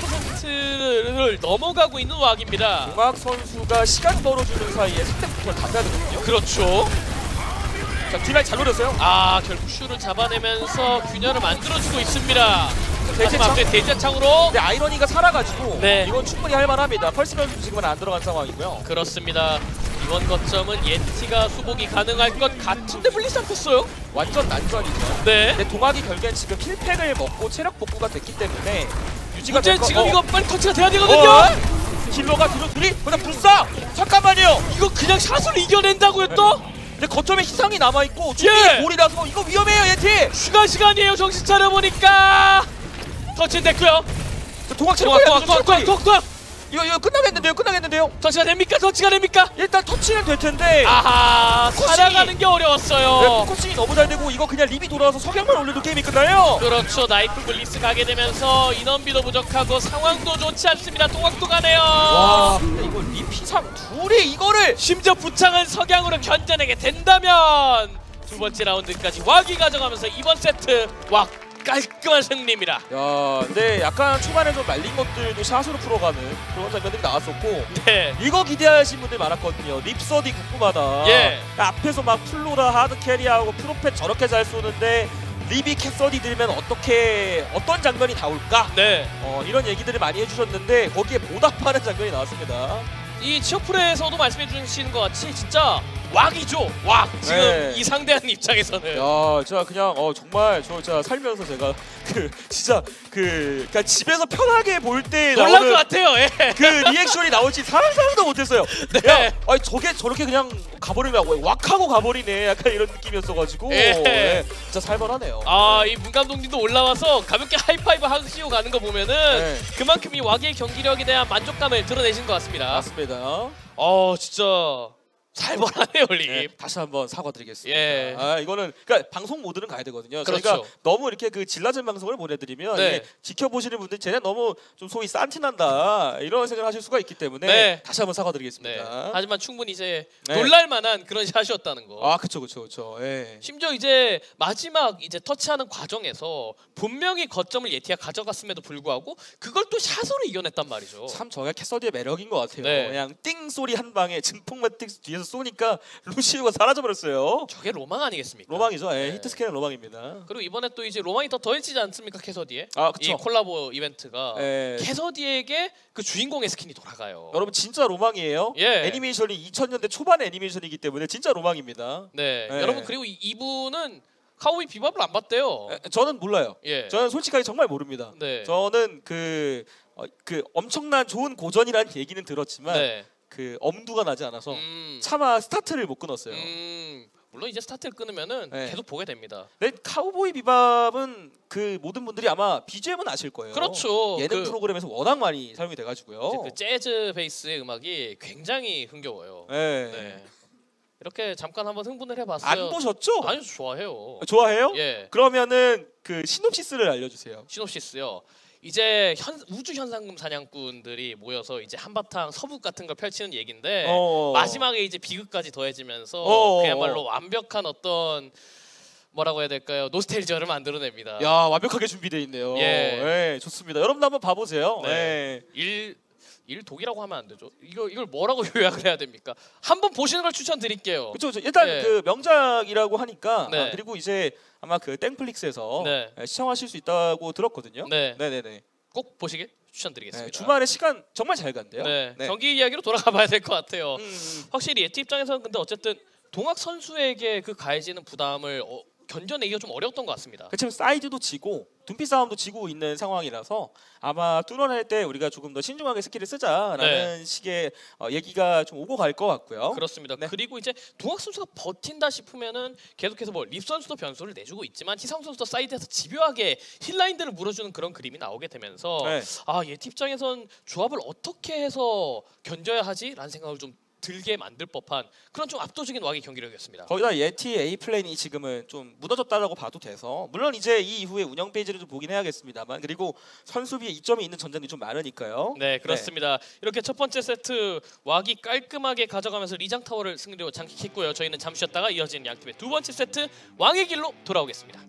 Speaker 1: 80%를 넘어가고 있는 왁입니다.
Speaker 2: 동학 선수가 시간 벌어주는 사이에 상대부터 다 빼야 되거든요.
Speaker 1: 그렇죠.
Speaker 2: 자, 뒷라인 잘 노렸어요.
Speaker 1: 아 결국 슈를 잡아내면서 균열을 만들어주고 있습니다.
Speaker 2: 대제창?
Speaker 1: 마지막 앞에 대제창으로.
Speaker 2: 근데 아이러니가 살아가지고
Speaker 1: 네.
Speaker 2: 이건 충분히 할만합니다. 펄스 변수 지금은 안 들어간 상황이고요.
Speaker 1: 그렇습니다. 이번 거점은 예티가 수복이 가능할 것 같은데 블리스 안 폈어요?
Speaker 2: 완전 난전이죠.
Speaker 1: 네.
Speaker 2: 근데 동학이 결국엔 지금 힐팩을 먹고 체력 복구가 됐기 때문에 유지가
Speaker 1: 문제
Speaker 2: 될 거-
Speaker 1: 지금 이거 빨리 터치가 돼야 되거든요.
Speaker 2: 힐러가 뒤로 둘이 그냥 불사! 잠깐만요!
Speaker 1: 이거 그냥 샷으로 이겨낸다고요 또?
Speaker 2: 근데 거점에 희상이 남아있고 준비
Speaker 1: 예!
Speaker 2: 볼이라서 이거 위험해요 예티!
Speaker 1: 추가 시간이에요. 정신 차려보니까 터치 됐고요.
Speaker 2: 동학 체력이
Speaker 1: 톡톡톡톡톡
Speaker 2: 이거 끝나겠는데요?
Speaker 1: 터치가 됩니까? 터치가 됩니까?
Speaker 2: 일단 터치는 될 텐데
Speaker 1: 아하
Speaker 2: 코칭이-
Speaker 1: 살아가는 게 어려웠어요.
Speaker 2: 포커싱이 너무 잘 되고 이거 그냥 립이 돌아와서 석양만 올려도 게임이 끝나요.
Speaker 1: 그렇죠. 나이프 블리스 가게 되면서 인원비도 부족하고 상황도 좋지 않습니다. 동학도 가네요.
Speaker 2: 와 근데 이거 립 희상 둘이 이거를
Speaker 1: 심지어 부창을 석양으로 견뎌내게 된다면 두 번째 라운드까지 왁이 가져가면서 이번 세트 왁 깔끔한 승리입니다.
Speaker 2: 야 근데 약간 초반에 좀 말린 것들도 샷으로 풀어가는 그런 장면들이 나왔었고
Speaker 1: 네.
Speaker 2: 이거 기대하신 분들 많았거든요. 립서디 국구마다
Speaker 1: 예.
Speaker 2: 앞에서 막 플로라 하드 캐리하고 프로펫 저렇게 잘 쏘는데 립이 캣서디 들면 어떤 장면이 나올까?
Speaker 1: 네.
Speaker 2: 이런 얘기들을 많이 해주셨는데 거기에 보답하는 장면이 나왔습니다.
Speaker 1: 이 치어풀에서도 말씀해 주시는 것 같이 진짜 왁이죠. 왁. 지금
Speaker 2: 네.
Speaker 1: 이 상대하는 입장에서는.
Speaker 2: 야, 진짜 그냥 정말 저 진짜 살면서 제가 그러니까 집에서 편하게 볼 때
Speaker 1: 놀랄
Speaker 2: 나오는
Speaker 1: 것 같아요. 예.
Speaker 2: 그 리액션이 나올지 상상도 못했어요.
Speaker 1: 네.
Speaker 2: 야, 아니 저게 저렇게 그냥 가버리면 왁하고 가버리네. 약간 이런 느낌이었어가지고
Speaker 1: 예.
Speaker 2: 진짜 살벌하네요.
Speaker 1: 아, 이 문 감독님도 올라와서 가볍게 하이파이브 하시고 가는 거 보면은
Speaker 2: 네.
Speaker 1: 그만큼 이 왁의 경기력에 대한 만족감을 드러내신 것 같습니다.
Speaker 2: 맞습니다.
Speaker 1: 진짜 살벌하네요, 립.
Speaker 2: 네, 다시 한번 사과드리겠습니다.
Speaker 1: 예.
Speaker 2: 이거는 그러니까 방송 모드는 가야 되거든요.
Speaker 1: 그렇죠.
Speaker 2: 저희가 너무 이렇게 그 질라진 방송을 보내드리면
Speaker 1: 네.
Speaker 2: 이게 지켜보시는 분들이 쟤네 너무 좀 소위 싼티난다 이런 생각을 하실 수가 있기 때문에
Speaker 1: 네.
Speaker 2: 다시 한번
Speaker 1: 네.
Speaker 2: 사과드리겠습니다.
Speaker 1: 하지만 충분히 이제
Speaker 2: 네.
Speaker 1: 놀랄만한 그런 샷이었다는 거.
Speaker 2: 그쵸. 예.
Speaker 1: 심지어 이제 마지막 이제 터치하는 과정에서 분명히 거점을 예티가 가져갔음에도 불구하고 그걸 또 샷으로 이겨냈단 말이죠.
Speaker 2: 참 저게 캐서디의 매력인 것 같아요.
Speaker 1: 네.
Speaker 2: 그냥 띵 소리 한 방에 증폭매틱 뒤에서 쏘니까 루시우가 사라져버렸어요.
Speaker 1: 저게 로망 아니겠습니까?
Speaker 2: 로망이죠.
Speaker 1: 네.
Speaker 2: 히트 스캔은 로망입니다.
Speaker 1: 그리고 이번에 또 이제 로망이 더 더해지지 않습니까, 캐서디에?
Speaker 2: 아
Speaker 1: 이
Speaker 2: 그쵸.
Speaker 1: 콜라보 이벤트가
Speaker 2: 예.
Speaker 1: 캐서디에게 그 주인공의 스킨이 돌아가요.
Speaker 2: 여러분 진짜 로망이에요.
Speaker 1: 예.
Speaker 2: 애니메이션이 2000년대 초반의 애니메이션이기 때문에 진짜 로망입니다.
Speaker 1: 네.
Speaker 2: 네.
Speaker 1: 여러분 그리고 이분은 카우이 비밥을 안 봤대요.
Speaker 2: 저는 몰라요.
Speaker 1: 예.
Speaker 2: 저는 솔직하게 정말 모릅니다.
Speaker 1: 네.
Speaker 2: 저는 그 엄청난 좋은 고전이라는 얘기는 들었지만
Speaker 1: 네.
Speaker 2: 그 엄두가 나지 않아서
Speaker 1: 음.
Speaker 2: 차마 스타트를 못 끊었어요.
Speaker 1: 물론 이제 스타트를 끊으면은
Speaker 2: 네.
Speaker 1: 계속 보게 됩니다.
Speaker 2: 근데 카우보이 비밥은 그 모든 분들이 아마 BGM은 아실 거예요.
Speaker 1: 그렇죠.
Speaker 2: 예능
Speaker 1: 그,
Speaker 2: 프로그램에서 워낙 많이 사용이 돼가지고요.
Speaker 1: 그 재즈 베이스의 음악이 굉장히 흥겨워요.
Speaker 2: 네.
Speaker 1: 네. 이렇게 잠깐 한번 흥분을 해봤어요.
Speaker 2: 안 보셨죠?
Speaker 1: 아니요, 좋아해요.
Speaker 2: 좋아해요?
Speaker 1: 예.
Speaker 2: 그러면은 그 시놉시스를 알려주세요.
Speaker 1: 시놉시스요. 이제 우주 현상금 사냥꾼들이 모여서 이제 한바탕 서북 같은 걸 펼치는 얘긴데 마지막에 이제 비극까지 더해지면서 그야말로 완벽한 어떤 뭐라고 해야 될까요? 노스텔지아를 만들어냅니다.
Speaker 2: 야 완벽하게 준비되어 있네요.
Speaker 1: 예.
Speaker 2: 네, 좋습니다. 여러분도 한번 봐보세요.
Speaker 1: 네. 일독이라고 하면 안 되죠. 이걸 뭐라고 요약을 해야 됩니까? 한번 보시는 걸 추천드릴게요.
Speaker 2: 그렇죠. 일단
Speaker 1: 예.
Speaker 2: 그 명작이라고 하니까
Speaker 1: 네.
Speaker 2: 그리고 이제 아마 그 땡플릭스에서
Speaker 1: 네.
Speaker 2: 시청하실 수 있다고 들었거든요.
Speaker 1: 네.
Speaker 2: 네네네.
Speaker 1: 꼭 보시길 추천드리겠습니다.
Speaker 2: 네, 주말에 시간 정말 잘 간대요.
Speaker 1: 네.
Speaker 2: 네.
Speaker 1: 경기 이야기로 돌아가 봐야 될 것 같아요.
Speaker 2: 음.
Speaker 1: 확실히 예티 입장에서는 근데 어쨌든 동학 선수에게 그 가해지는 부담을 견뎌내기가 좀 어려웠던 것 같습니다.
Speaker 2: 지금 사이드도 지고 둔피 싸움도 지고 있는 상황이라서 아마 뚫어낼 때 우리가 조금 더 신중하게 스킬을 쓰자라는 식의 얘기가 좀 오고 갈 것 같고요.
Speaker 1: 그렇습니다.
Speaker 2: 네.
Speaker 1: 그리고 이제 동학 선수가 버틴다 싶으면은 계속해서 뭐 립 선수도 변수를 내주고 있지만 희상 선수도 사이드에서 집요하게 힐라인들을 물어주는 그런 그림이 나오게 되면서
Speaker 2: 네.
Speaker 1: 예티 입장에선 조합을 어떻게 해서 견뎌야 하지라는 생각을 좀 들게 만들 법한 그런 좀 압도적인 왁의 경기력이었습니다.
Speaker 2: 거기다 예티 A 플랜이 지금은 좀 무너졌다라고 봐도 돼서 물론 이제 이 이후에 운영 페이지를 좀 보긴 해야겠습니다만 그리고 선수비에 이점이 있는 전장이 좀 많으니까요.
Speaker 1: 네, 그렇습니다. 이렇게 첫 번째 세트 왁이 깔끔하게 가져가면서 리장 타워를 승리로 장식했고요. 저희는 잠시 쉬었다가 이어지는 양팀의 두 번째 세트 왕의 길로 돌아오겠습니다.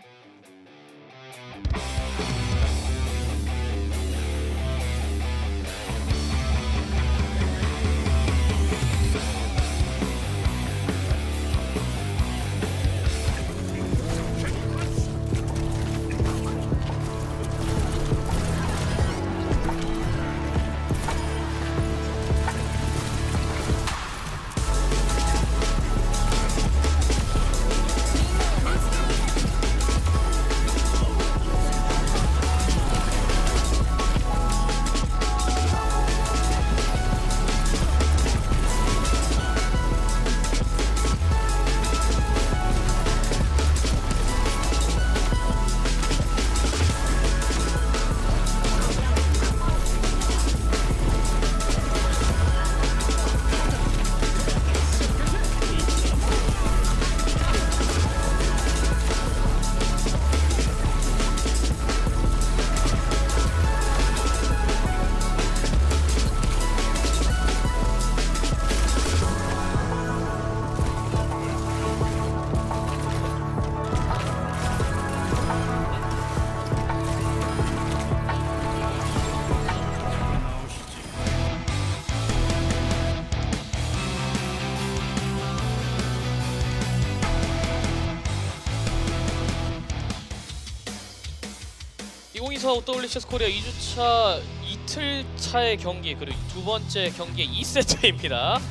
Speaker 1: WCS 코리아 2주차 이틀 차의 경기 그리고 두 번째 경기의 2세트입니다.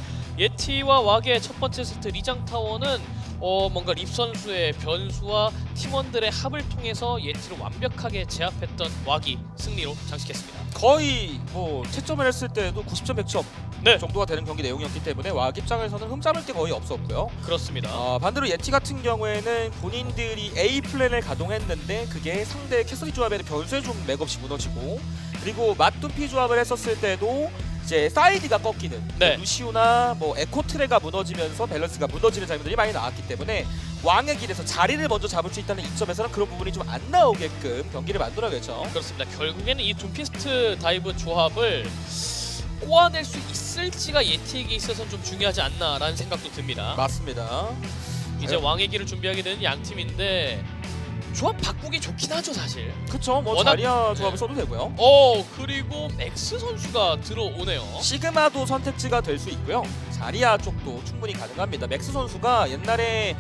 Speaker 1: 예티와 왁의 첫 번째 세트 리장 타워는 뭔가 립 선수의 변수와 팀원들의 합을 통해서 예티를 완벽하게 제압했던 왁이 승리로 장식했습니다.
Speaker 2: 거의 뭐 채점을 했을 때도 90점 100점
Speaker 1: 네.
Speaker 2: 정도가 되는 경기 내용이었기 때문에 왁 입장에서는 흠잡을 게 거의 없었고요.
Speaker 1: 그렇습니다.
Speaker 2: 반대로 예티 같은 경우에는 본인들이 A 플랜을 가동했는데 그게 상대 캐서리 조합의 변수에 좀 맥없이 무너지고 그리고 맞둠피 조합을 했었을 때도 이제 사이드가 꺾이는
Speaker 1: 네.
Speaker 2: 루시우나 뭐 에코트레가 무너지면서 밸런스가 무너지는 장면들이 많이 나왔기 때문에 왕의 길에서 자리를 먼저 잡을 수 있다는 이점에서는 그런 부분이 좀 안 나오게끔 경기를 만들어야겠죠.
Speaker 1: 그렇습니다. 결국에는 이 둠피스트 다이브 조합을 꼬아낼 수 있을지가 예티에게 있어서는 좀 중요하지 않나라는 생각도 듭니다.
Speaker 2: 맞습니다.
Speaker 1: 이제 왕의 길을 준비하게 되는 양 팀인데 조합 바꾸기 좋긴 하죠 사실.
Speaker 2: 그쵸, 뭐
Speaker 1: 워낙-
Speaker 2: 자리아 조합을
Speaker 1: 네.
Speaker 2: 써도 되고요.
Speaker 1: 그리고 맥스 선수가 들어오네요.
Speaker 2: 시그마도 선택지가 될 수 있고요. 자리아 쪽도 충분히 가능합니다. 맥스 선수가 옛날에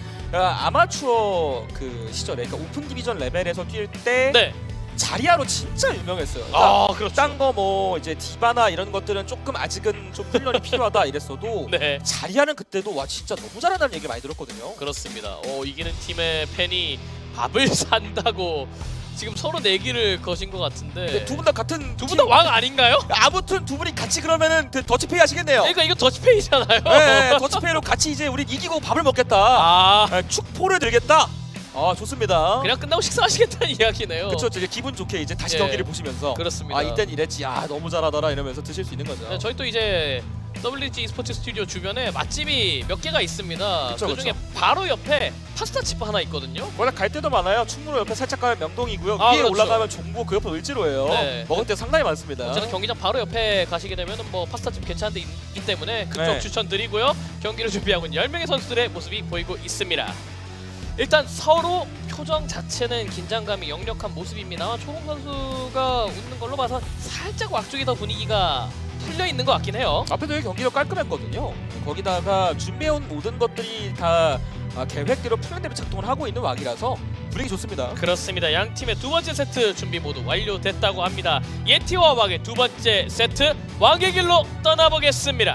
Speaker 2: 아마추어 그 시절에 그러니까 오픈 디비전 레벨에서 뛸 때
Speaker 1: 네.
Speaker 2: 자리아로 진짜 유명했어요. 그러니까
Speaker 1: 그렇죠.
Speaker 2: 딴 거 뭐 이제 디바나 이런 것들은 조금 아직은 좀 훈련이 필요하다 이랬어도
Speaker 1: 네.
Speaker 2: 자리아는 그때도 와 진짜 너무 잘한다는 얘기 많이 들었거든요.
Speaker 1: 그렇습니다. 이기는 팀의 팬이 밥을 산다고 지금 서로 내기를 거신 것 같은데
Speaker 2: 두 분 다 같은
Speaker 1: 두 분 다 왕 아닌가요?
Speaker 2: 아무튼 두 분이 같이 그러면은 더치페이 하시겠네요.
Speaker 1: 그러니까 이거 더치페이잖아요.
Speaker 2: 네, 더치페이로 같이 이제 우리 이기고 밥을 먹겠다. 축포를 들겠다. 좋습니다.
Speaker 1: 그냥 끝나고 식사하시겠다는 이야기네요.
Speaker 2: 그렇죠. 이제 기분 좋게 이제 다시
Speaker 1: 예.
Speaker 2: 경기를 보시면서
Speaker 1: 그렇습니다.
Speaker 2: 이땐 이랬지. 너무 잘하더라 이러면서 드실 수 있는 거죠.
Speaker 1: 네, 저희 또 이제 WG e스포츠 스튜디오 주변에 맛집이 몇 개가 있습니다.
Speaker 2: 그쵸,
Speaker 1: 그중에
Speaker 2: 그쵸.
Speaker 1: 바로 옆에 파스타집 하나 있거든요.
Speaker 2: 워낙 갈 때도 많아요. 충무로 옆에 살짝 가면 명동이고요. 위에
Speaker 1: 그렇죠.
Speaker 2: 올라가면 종부 그 옆에 을지로예요.
Speaker 1: 네.
Speaker 2: 먹을 때 상당히 많습니다.
Speaker 1: 언제나 경기장 바로 옆에 가시게 되면은 뭐 파스타집 괜찮은 데 있기 때문에 그쪽
Speaker 2: 네.
Speaker 1: 추천드리고요. 경기를 준비하고 있는 10명의 선수들의 모습이 보이고 있습니다. 일단 서로 표정 자체는 긴장감이 역력한 모습입니다. 초롱 선수가 웃는 걸로 봐서 살짝 왁쪽이 더 분위기가 풀려 있는 것 같긴 해요.
Speaker 2: 앞에도 되게 경기가 깔끔했거든요. 거기다가 준비해온 모든 것들이 다 계획대로 플랜대로 작동을 하고 있는 왁이라서 분위기 좋습니다.
Speaker 1: 그렇습니다. 양 팀의 두 번째 세트 준비 모두 완료됐다고 합니다. 예티와 왁의 두 번째 세트 왕의 길로 떠나보겠습니다.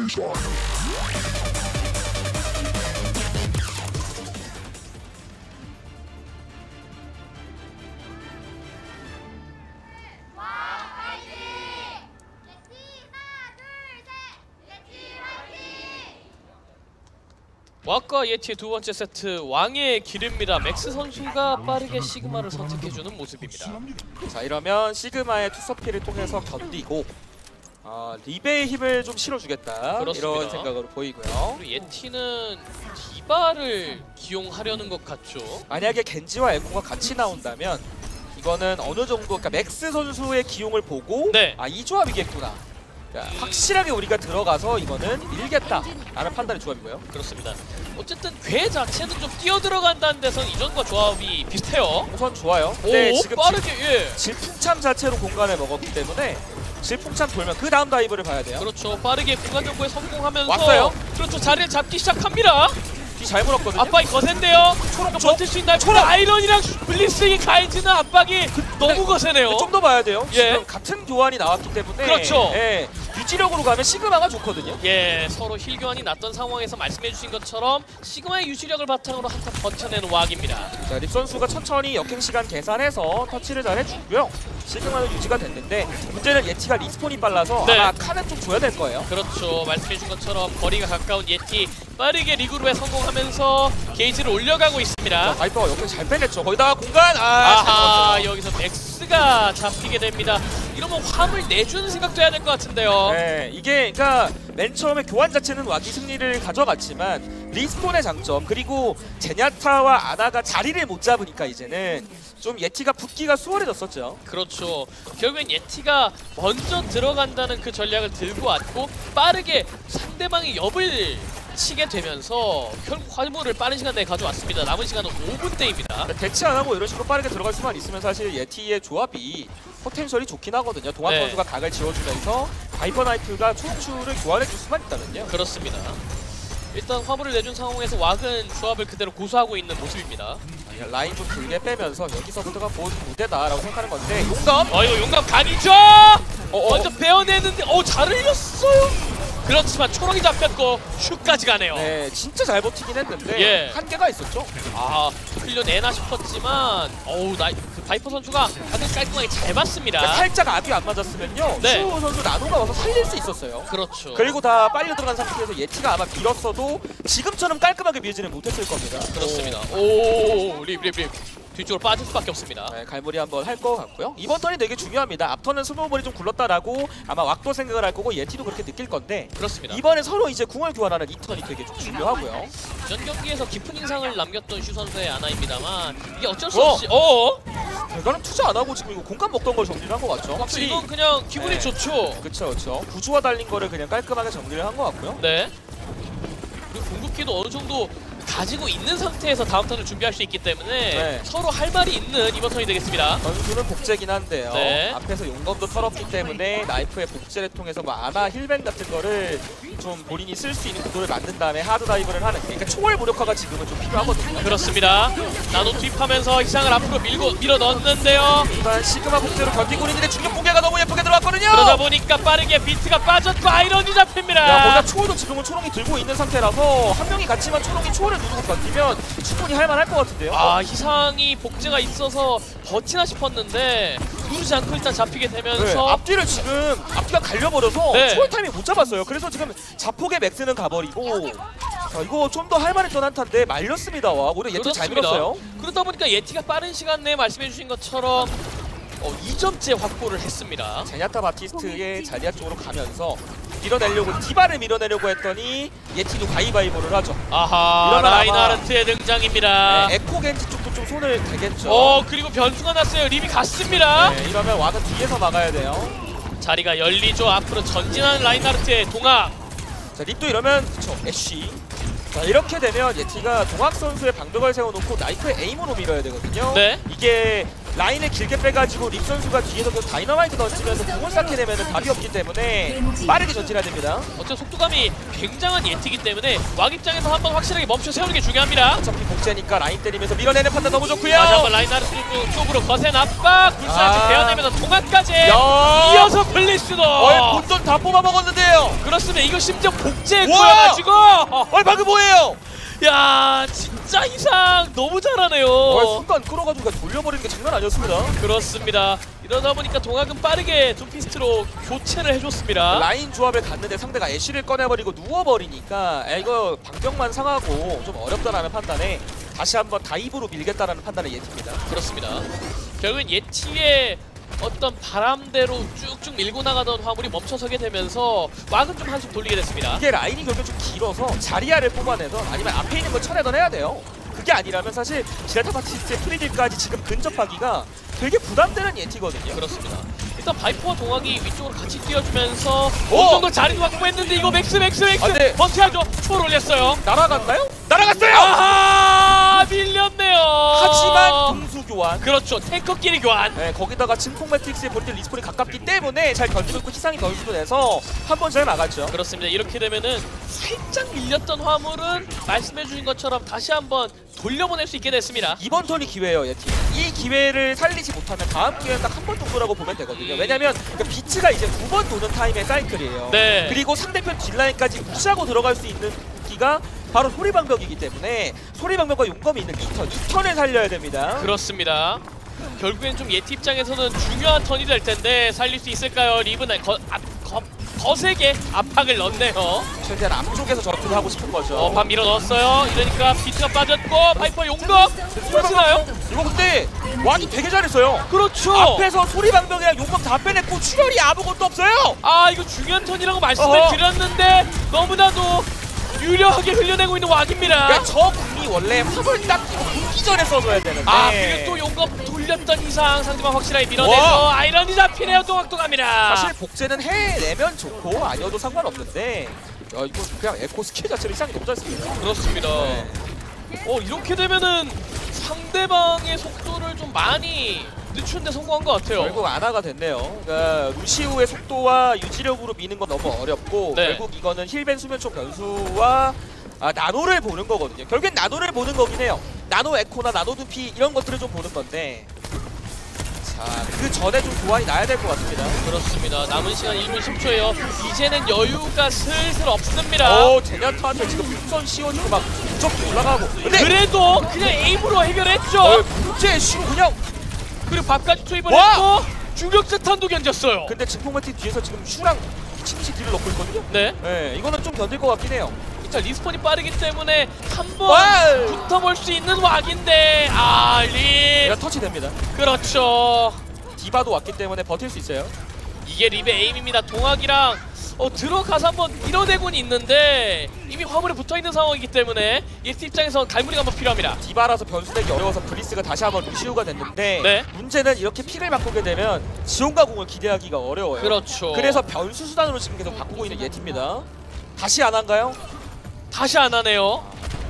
Speaker 1: 왁과 예티의 두 번째 세트 왕의 길입니다. 맥스 선수가 빠르게 시그마를 선택해주는 모습입니다.
Speaker 2: 자 이러면 시그마의 투서피를 통해서 견디고 리베의 힘을 좀 실어주겠다
Speaker 1: 그렇습니다.
Speaker 2: 이런 생각으로 보이고요.
Speaker 1: 그리고 예티는 디바를 기용하려는 것 같죠.
Speaker 2: 만약에 겐지와 에코가 같이 나온다면 이거는 어느 정도 그러니까 맥스 선수의 기용을 보고
Speaker 1: 네.
Speaker 2: 이 조합이겠구나. 그러니까 확실하게 우리가 들어가서 이거는 밀겠다라는 판단의 조합이고요.
Speaker 1: 그렇습니다. 어쨌든 괴 자체는 좀 뛰어 들어간다는 데선 이전과 조합이 비슷해요.
Speaker 2: 우선 좋아요. 근데
Speaker 1: 오
Speaker 2: 지금
Speaker 1: 빠르게 예.
Speaker 2: 질풍참 자체로 공간을 먹었기 때문에 질풍참 돌면 그 다음 다이브를 봐야 돼요.
Speaker 1: 그렇죠. 빠르게 공간 정보에 성공하면서
Speaker 2: 왔어요?
Speaker 1: 그렇죠. 자리를 잡기 시작합니다.
Speaker 2: 뒤 잘 물었거든요.
Speaker 1: 압박이 거센데요. 초록 버틸 수 있나요? 초록 아이런이랑 블리스기 가해지는 압박이 너무 거세네요.
Speaker 2: 좀 더 봐야 돼요.
Speaker 1: 예.
Speaker 2: 지금 같은 교환이 나왔기 때문에
Speaker 1: 그렇죠.
Speaker 2: 예, 유지력으로 가면 시그마가 좋거든요.
Speaker 1: 예, 서로 힐 교환이 났던 상황에서 말씀해주신 것처럼 시그마의 유지력을 바탕으로 한타 버텨내는 왁입니다.
Speaker 2: 자, 립 선수가 천천히 역행 시간 계산해서 터치를 잘 해주고요. 시그마는 유지가 됐는데 문제는 예티가 리스폰이 빨라서
Speaker 1: 네.
Speaker 2: 아마 칸은 좀 줘야 될 거예요.
Speaker 1: 그렇죠. 말씀해준 것처럼 거리가 가까운 예티 빠르게 리그룹에 성공하면서 게이지를 올려가고
Speaker 2: 자,
Speaker 1: 있습니다.
Speaker 2: 바이퍼가 역행 잘 빼냈죠. 거기다가 공간
Speaker 1: 아하,
Speaker 2: 잘 넣었어요.
Speaker 1: 여기서 맥스가 잡히게 됩니다. 이러면 화물 내주는 생각도 해야 될 것 같은데요.
Speaker 2: 네, 이게 그러니까 맨 처음에 교환 자체는 왁이 승리를 가져갔지만 리스폰의 장점 그리고 제냐타와 아나가 자리를 못 잡으니까 이제는 좀 예티가 붙기가 수월해졌었죠.
Speaker 1: 그렇죠. 결국엔 예티가 먼저 들어간다는 그 전략을 들고 왔고 빠르게 상대방의 옆을 치게 되면서 결국 화물을 빠른 시간 내에 가져왔습니다. 남은 시간은 5분대입니다.
Speaker 2: 대치 안 하고 이런 식으로 빠르게 들어갈 수만 있으면 사실 예티의 조합이 포텐셜이 좋긴 하거든요. 동학
Speaker 1: 네.
Speaker 2: 선수가 각을 지워주면서 바이퍼 나이프가 초록추를 교환해줄 수만 있다면요.
Speaker 1: 그렇습니다. 일단 화물을 내준 상황에서 왁은 조합을 그대로 고수하고 있는 모습입니다.
Speaker 2: 라인 좀 길게 빼면서 여기서부터가 본 무대다라고 생각하는 건데 용감!
Speaker 1: 이거 용감 각이죠! 먼저 베어내는데 잘 흘렸어요! 그렇지만 초록이 잡혔고 슛까지 가네요.
Speaker 2: 네, 진짜 잘 버티긴 했는데
Speaker 1: 예.
Speaker 2: 한계가 있었죠.
Speaker 1: 흘려내나 싶었지만 그 바이퍼 선수가 다들 깔끔하게 잘 봤습니다.
Speaker 2: 그러니까 살짝 압이 안 맞았으면요.
Speaker 1: 네.
Speaker 2: 슈 선수 나노가 와서 살릴 수 있었어요.
Speaker 1: 그렇죠.
Speaker 2: 그리고 다 빨려 들어간 상태에서 예티가 아마 밀었어도 지금처럼 깔끔하게 밀지는 못했을 겁니다.
Speaker 1: 그렇습니다. 오, 립. 뒤쪽으로 빠질 수밖에 없습니다.
Speaker 2: 네, 갈무리 한번 할 것 같고요. 이번 턴이 되게 중요합니다. 앞턴은 스노우볼이 좀 굴렀다라고 아마 왁도 생각을 할 거고 예티도 그렇게 느낄 건데
Speaker 1: 그렇습니다.
Speaker 2: 이번에 서로 이제 궁을 교환하는 이 턴이 되게 좀 중요하고요.
Speaker 1: 전 경기에서 깊은 인상을 남겼던 슈 선수의 아나입니다만 이게 어쩔 수
Speaker 2: 어?
Speaker 1: 없이
Speaker 2: 결과는 투자 안 하고 지금 이거 공간 먹던 걸 정리를 한 것 같죠. 확실히
Speaker 1: 이건 그냥 기분이
Speaker 2: 네.
Speaker 1: 좋죠.
Speaker 2: 그렇죠. 구조와 달린 거를 그냥 깔끔하게 정리를 한 것 같고요.
Speaker 1: 네. 그리고 궁극기도 어느 정도 가지고 있는 상태에서 다음 턴을 준비할 수 있기 때문에
Speaker 2: 네.
Speaker 1: 서로 할 말이 있는 이번 턴이 되겠습니다.
Speaker 2: 선수는 복제긴 한데요.
Speaker 1: 네.
Speaker 2: 앞에서 용검도 털었기 때문에 나이프의 복제를 통해서 뭐 아나 힐밴 같은 거를 좀 본인이 쓸 수 있는 구도를 만든 다음에 하드 다이브를 하는 그러니까 초월 무력화가 지금은 좀 필요하거든요.
Speaker 1: 그렇습니다. 나노 투입하면서 희상을 앞으로 밀어 넣었는데요.
Speaker 2: 일단 시그마 복제로 견디고 있는데 중력 공개가 너무 예쁘게 들어왔거든요.
Speaker 1: 그러다 보니까 빠르게 비트가 빠졌고 아이런이 잡힙니다.
Speaker 2: 야, 뭔가 초월도 지금은 초롱이 들고 있는 상태라서 한 명이 같지만 초롱이 초월을 누르고 견디면 충분히 할만할 것 같은데요.
Speaker 1: 희상이 복제가 있어서 버티나 싶었는데 누르지 않고 일단 잡히게
Speaker 2: 네,
Speaker 1: 되면서
Speaker 2: 앞뒤를 지금 앞뒤가 갈려버려서
Speaker 1: 네.
Speaker 2: 초월 타이밍 못 잡았어요. 그래서 지금 자폭의 맥스는 가버리고 자, 이거 좀 더 할만했던 한타인데 말렸습니다. 와, 오히려 예측 잘
Speaker 1: 그렇습니다.
Speaker 2: 밀었어요.
Speaker 1: 그러다 보니까 예티가 빠른 시간 내에 말씀해주신 것처럼 2점째 확보를 했습니다.
Speaker 2: 제냐타 바티스트의 자리아 쪽으로 가면서 밀어내려고 디바를 밀어내려고 했더니 예티도 가위바위보를 하죠.
Speaker 1: 아하,
Speaker 2: 이러면
Speaker 1: 라인하르트의 등장입니다.
Speaker 2: 네, 에코 겐지 쪽도 좀 손을 대겠죠.
Speaker 1: 그리고 변수가 났어요. 립이 갔습니다.
Speaker 2: 네, 이러면 와가 뒤에서 막아야 돼요.
Speaker 1: 자리가 열리죠. 앞으로 전진하는 라인하르트의 동학.
Speaker 2: 자, 립도 이러면 그쵸, 애쉬. 자, 이렇게 되면 예티가 동학 선수의 방벽을 세워놓고 나이프의 에임으로 밀어야 되거든요.
Speaker 1: 네.
Speaker 2: 이게 라인을 길게 빼가지고 립 선수가 뒤에서 그 다이너마이트 던지면서 공을 쌓게 되면 답이 없기 때문에 빠르게 전진해야 됩니다.
Speaker 1: 어쨌든 속도감이 굉장한 예티기 때문에 왁 입장에서 한번 확실하게 멈춰 세우는 게 중요합니다.
Speaker 2: 어차피 복제니까 라인 때리면서 밀어내는 판단 너무 좋고요.
Speaker 1: 다시 한번 라인하르 쪽으로 거센 압박, 불사조 베어내면서 동화까지
Speaker 2: 야.
Speaker 1: 이어서 블리스도.
Speaker 2: 본돈 다 뽑아 먹었는데요.
Speaker 1: 그렇습니다. 이거 심지어 복제
Speaker 2: 우와.
Speaker 1: 꼬여가지고.
Speaker 2: 방금 뭐예요?
Speaker 1: 야, 진짜 이상 너무 잘하네요.
Speaker 2: 순간 끌어가지고 돌려버리는 게 장난 아니었습니다.
Speaker 1: 그렇습니다. 이러다 보니까 동학은 빠르게 둠피스트로 교체를 해줬습니다.
Speaker 2: 라인 조합을 갔는데 상대가 애쉬를 꺼내버리고 누워버리니까 이거 방벽만 상하고 좀 어렵다라는 판단에 다시 한번 다이브로 밀겠다라는 판단의 예티입니다.
Speaker 1: 그렇습니다. 결국엔 예티의 어떤 바람대로 쭉쭉 밀고 나가던 화물이 멈춰서게 되면서 왁은 좀 한숨 돌리게 됐습니다.
Speaker 2: 이게 라인이 결국 좀 길어서 자리아를 뽑아내던 아니면 앞에 있는 걸 쳐내던 해야 돼요. 그게 아니라면 사실 지라타 바티스트의 프리딜까지 지금 근접하기가 되게 부담되는 예티거든요.
Speaker 1: 그렇습니다. 일단 바이퍼와 동학이 위쪽으로 같이 뛰어주면서
Speaker 2: 오!
Speaker 1: 어느 정도 자리도 확보했는데 이거 맥스
Speaker 2: 아, 네.
Speaker 1: 버텨야죠. 초월 올렸어요.
Speaker 2: 날아갔나요? 날아갔어요!
Speaker 1: 아하, 밀렸네요.
Speaker 2: 하지만 등수 교환.
Speaker 1: 그렇죠. 탱커끼리 교환.
Speaker 2: 네, 거기다가 증폭 매트릭스에 본인들 리스폰이 가깝기 때문에 잘 견디고 있고 희상이 변수도 내서 한 번 잘 막았죠.
Speaker 1: 그렇습니다. 이렇게 되면은 살짝 밀렸던 화물은 말씀해주신 것처럼 다시 한번 돌려보낼 수 있게 됐습니다.
Speaker 2: 이번 턴이 기회예요, 예티. 이 기회를 살리지 못하면 다음 기회는 딱 한 번 정도라고 보면 되거든요. 왜냐면 그 비츠가 이제 2번 도는 타임의 사이클이에요.
Speaker 1: 네.
Speaker 2: 그리고 상대편 뒷라인까지 무시하고 들어갈 수 있는 기가 바로 소리방벽이기 때문에 소리방벽과 용검이 있는 2턴을 살려야 됩니다.
Speaker 1: 그렇습니다. 결국엔 좀 예티 입장에서는 중요한 턴이 될 텐데 살릴 수 있을까요? 리브는 거세게 압박을 넣네요.
Speaker 2: 최대한 앞쪽에서 전투를 하고 싶은 거죠.
Speaker 1: 반 밀어 넣었어요. 이러니까 비트가 빠졌고 파이퍼 용검 쓰나요?
Speaker 2: 이거 근데 왁이 되게 잘했어요.
Speaker 1: 그렇죠.
Speaker 2: 앞에서 소리방벽이랑 용검 다 빼냈고 출혈이 아무것도 없어요.
Speaker 1: 아, 이거 중요한 턴이라고 말씀을 드렸는데 너무나도 유려하게 흘려내고 있는 왁입니다.
Speaker 2: 그러니까 저 궁이 원래 화물 딱 끼고 궁기 전에 써줘야 되는데.
Speaker 1: 아, 그리고 또 용검 돌렸던 이상 상대방 확실하게 밀어내서 아이러니 잡히네요. 동학동합니다.
Speaker 2: 사실 복제는 해내면 좋고 아니어도 상관없는데 이거 그냥 에코 스킬 자체로 이상이 너무 잘 씁니다.
Speaker 1: 그렇습니다.
Speaker 2: 네.
Speaker 1: 이렇게 되면은 상대방의 속도를 좀 많이 늦추는데 성공한 것 같아요.
Speaker 2: 결국 아나가 됐네요. 그러니까 루시우의 속도와 유지력으로 미는 건 너무 어렵고
Speaker 1: 네.
Speaker 2: 결국 이거는 힐벤 수면총 변수와 나노를 보는 거거든요. 결국엔 나노를 보는 거긴 해요. 나노 에코나 나노 두피 이런 것들을 좀 보는 건데 자, 그 전에 좀 교환이 나야 될 것 같습니다.
Speaker 1: 그렇습니다. 남은 시간 1분 10초예요. 이제는 여유가 슬슬 없습니다.
Speaker 2: 제냐타한테 지금 풍선 씌워주고 막 무적기 올라가고 근데
Speaker 1: 그래도 그냥 에임으로 해결했죠.
Speaker 2: 문제 씌고 그냥
Speaker 1: 그리고 밥까지 투입을
Speaker 2: 와!
Speaker 1: 했고 중력재탄도 견뎠어요.
Speaker 2: 근데 증폭매트 뒤에서 지금 슈랑 미친듯이 딜을 넣고 있거든요?
Speaker 1: 네.
Speaker 2: 네, 이거는 좀 견딜 것 같긴 해요.
Speaker 1: 일단 리스폰이 빠르기 때문에 한
Speaker 2: 와!
Speaker 1: 번 붙어볼 수 있는 왁인데
Speaker 2: 얘가 터치됩니다.
Speaker 1: 그렇죠.
Speaker 2: 디바도 왔기 때문에 버틸 수 있어요.
Speaker 1: 이게 립의 에임입니다. 동학이랑 들어가서 한번 밀어내고는 있는데 이미 화물에 붙어있는 상황이기 때문에 예티 입장에서 갈무리가 한번 필요합니다.
Speaker 2: 디바라서 변수 내기 어려워서 브리스가 다시 한번 루시우가 됐는데
Speaker 1: 네.
Speaker 2: 문제는 이렇게 픽을 바꾸게 되면 지원과 공을 기대하기가 어려워요.
Speaker 1: 그렇죠.
Speaker 2: 그래서 변수 수단으로 지금 계속 바꾸고 있는 예티입니다. 다시 안 한가요?
Speaker 1: 다시 안 하네요.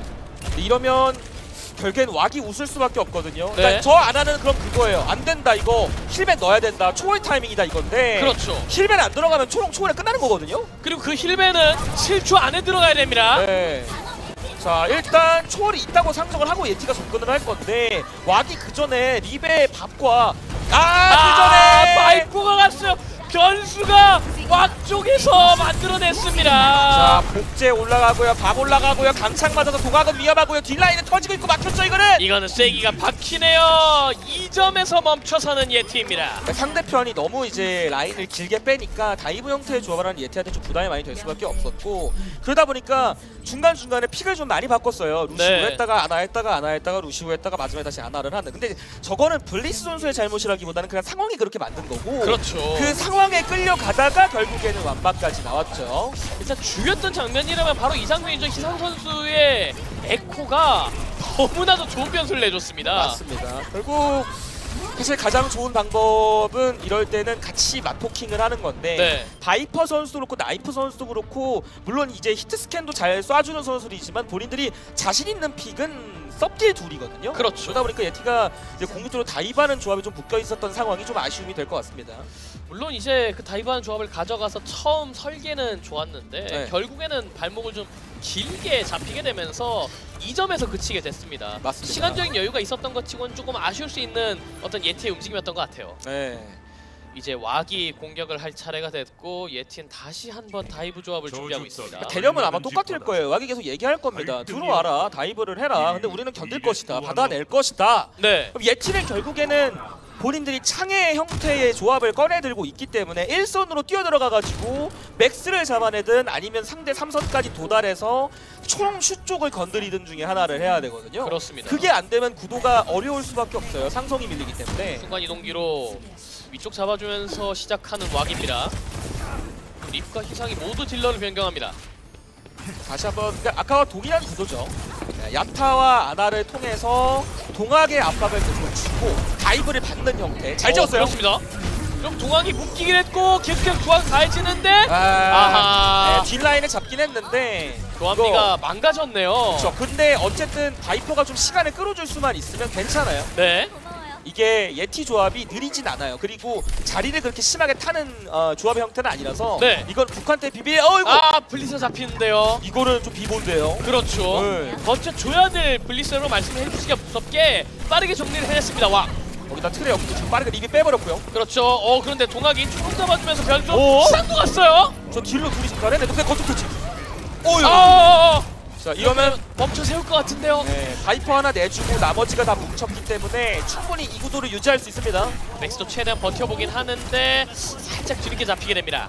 Speaker 2: 이러면 결국엔 왁이 웃을 수밖에 없거든요.
Speaker 1: 네.
Speaker 2: 그러니까 저 안 하는 그럼 그거예요. 안 된다 이거 힐맨 넣어야 된다. 초월 타이밍이다 이건데
Speaker 1: 그렇죠.
Speaker 2: 힐맨 안 들어가면 초월에 끝나는 거거든요.
Speaker 1: 그리고 그 힐벤은 7초 안에 들어가야 됩니다.
Speaker 2: 네. 자 일단 초월이 있다고 상정을 하고 예티가 접근을 할 건데 왁이 그 전에 립의 밥과 그 전에
Speaker 1: 파이프가 갔어요. 변수가 왁 쪽에서 만들어냈습니다.
Speaker 2: 자 복제 올라가고요, 밥 올라가고요, 강창 맞아서 동학은 위험하고요, 뒷라인은 터지고 있고 막혔죠 이거는.
Speaker 1: 이거는 쐐기가 박히네요. 2점에서 멈춰서는 예티입니다.
Speaker 2: 그러니까 상대편이 너무 이제 라인을 길게 빼니까 다이브 형태의 조합을 하는 예티한테 좀 부담이 많이 될 수밖에 없었고 그러다 보니까 중간중간에 픽을 좀 많이 바꿨어요. 루시우
Speaker 1: 네.
Speaker 2: 했다가 아나 했다가 아나 했다가 루시우 했다가 마지막에 다시 아나를 하는. 근데 저거는 블리스 선수의 잘못이라기보다는 그냥 상황이 그렇게 만든 거고
Speaker 1: 그렇죠.
Speaker 2: 그 상황에 끌려가다가 결국에는 완박까지 나왔죠.
Speaker 1: 일단 죽였던 장면이라면 바로 이 장면이죠. 희상 선수의 에코가 너무나도 좋은 변수를 내줬습니다.
Speaker 2: 맞습니다. 결국 사실 가장 좋은 방법은 이럴 때는 같이 맞포킹을 하는 건데
Speaker 1: 네.
Speaker 2: 바이퍼 선수도 그렇고 나이프 선수도 그렇고 물론 이제 히트 스캔도 잘 쏴주는 선수들이지만 본인들이 자신 있는 픽은 섭딜 둘이거든요.
Speaker 1: 그렇죠.
Speaker 2: 그러다 보니까 예티가 이제 공격적으로 다이브하는 조합이 좀 묶여 있었던 상황이 좀 아쉬움이 될 것 같습니다.
Speaker 1: 물론 이제 그 다이브하는 조합을 가져가서 처음 설계는 좋았는데
Speaker 2: 네.
Speaker 1: 결국에는 발목을 좀 길게 잡히게 되면서 2점에서 그치게 됐습니다.
Speaker 2: 맞습니다.
Speaker 1: 시간적인 여유가 있었던 것 치고는 조금 아쉬울 수 있는 어떤 예티의 움직임이었던 것 같아요.
Speaker 2: 네.
Speaker 1: 이제 왁이 공격을 할 차례가 됐고 예티는 다시 한번 다이브 조합을 준비하고 있습니다.
Speaker 2: 개념은 아마 똑같을 거예요. 왁이 계속 얘기할 겁니다. 들어와라, 다이브를 해라. 근데 우리는 견딜 것이다, 받아낼 것이다.
Speaker 1: 네.
Speaker 2: 그럼 예티는 결국에는 본인들이 창의 형태의 조합을 꺼내들고 있기 때문에 1선으로 뛰어들어가가지고 맥스를 잡아내든 아니면 상대 3선까지 도달해서 초롱슛 쪽을 건드리든 중에 하나를 해야 되거든요.
Speaker 1: 그렇습니다.
Speaker 2: 그게 안 되면 구도가 어려울 수밖에 없어요. 상성이 밀리기 때문에.
Speaker 1: 순간 이동기로 위쪽 잡아주면서 시작하는 왁입니다. 립과 희상이 모두 딜러를 변경합니다.
Speaker 2: 다시 한번 그러니까 아까와 동일한 구도죠. 네, 야타와 아나를 통해서 동학의 압박을 계속 주고 다이브를 받는 형태. 잘 지었어요.
Speaker 1: 그렇습니다. 그럼 동학이 묶이긴 했고 계속해서 중앙 가해지는데
Speaker 2: 아하. 네, 뒷라인을 잡긴 했는데
Speaker 1: 교환비가 망가졌네요.
Speaker 2: 그렇죠. 근데 어쨌든 바이퍼가 좀 시간을 끌어줄 수만 있으면 괜찮아요.
Speaker 1: 네.
Speaker 2: 이게 예티 조합이 느리진 않아요. 그리고 자리를 그렇게 심하게 타는 조합의 형태는 아니라서
Speaker 1: 네.
Speaker 2: 이건 북한테 비빌 어이구
Speaker 1: 블리스 잡히는데요.
Speaker 2: 이거는 좀 비본데요.
Speaker 1: 그렇죠.
Speaker 2: 네.
Speaker 1: 버텨줘야 될 블리스로 말씀을 해주시기가 무섭게 빠르게 정리를 해냈습니다. 와.
Speaker 2: 거기다 틀에 없고 지금 빠르게 리비 빼버렸고요.
Speaker 1: 그렇죠. 그런데 동학이 초록 잡아주면서 변조
Speaker 2: 오.
Speaker 1: 시상도 갔어요.
Speaker 2: 저 딜로 둘이 지금 잘했네. 근데 거쪽 터치. 오유. 자
Speaker 1: 이러면 멈춰 세울 것 같은데요.
Speaker 2: 네, 바이퍼 하나 내주고 나머지가 다 뭉쳤기 때문에 충분히 이 구도를 유지할 수 있습니다.
Speaker 1: 맥스도 최대한 버텨보긴 하는데 살짝 뒤늦게 잡히게 됩니다.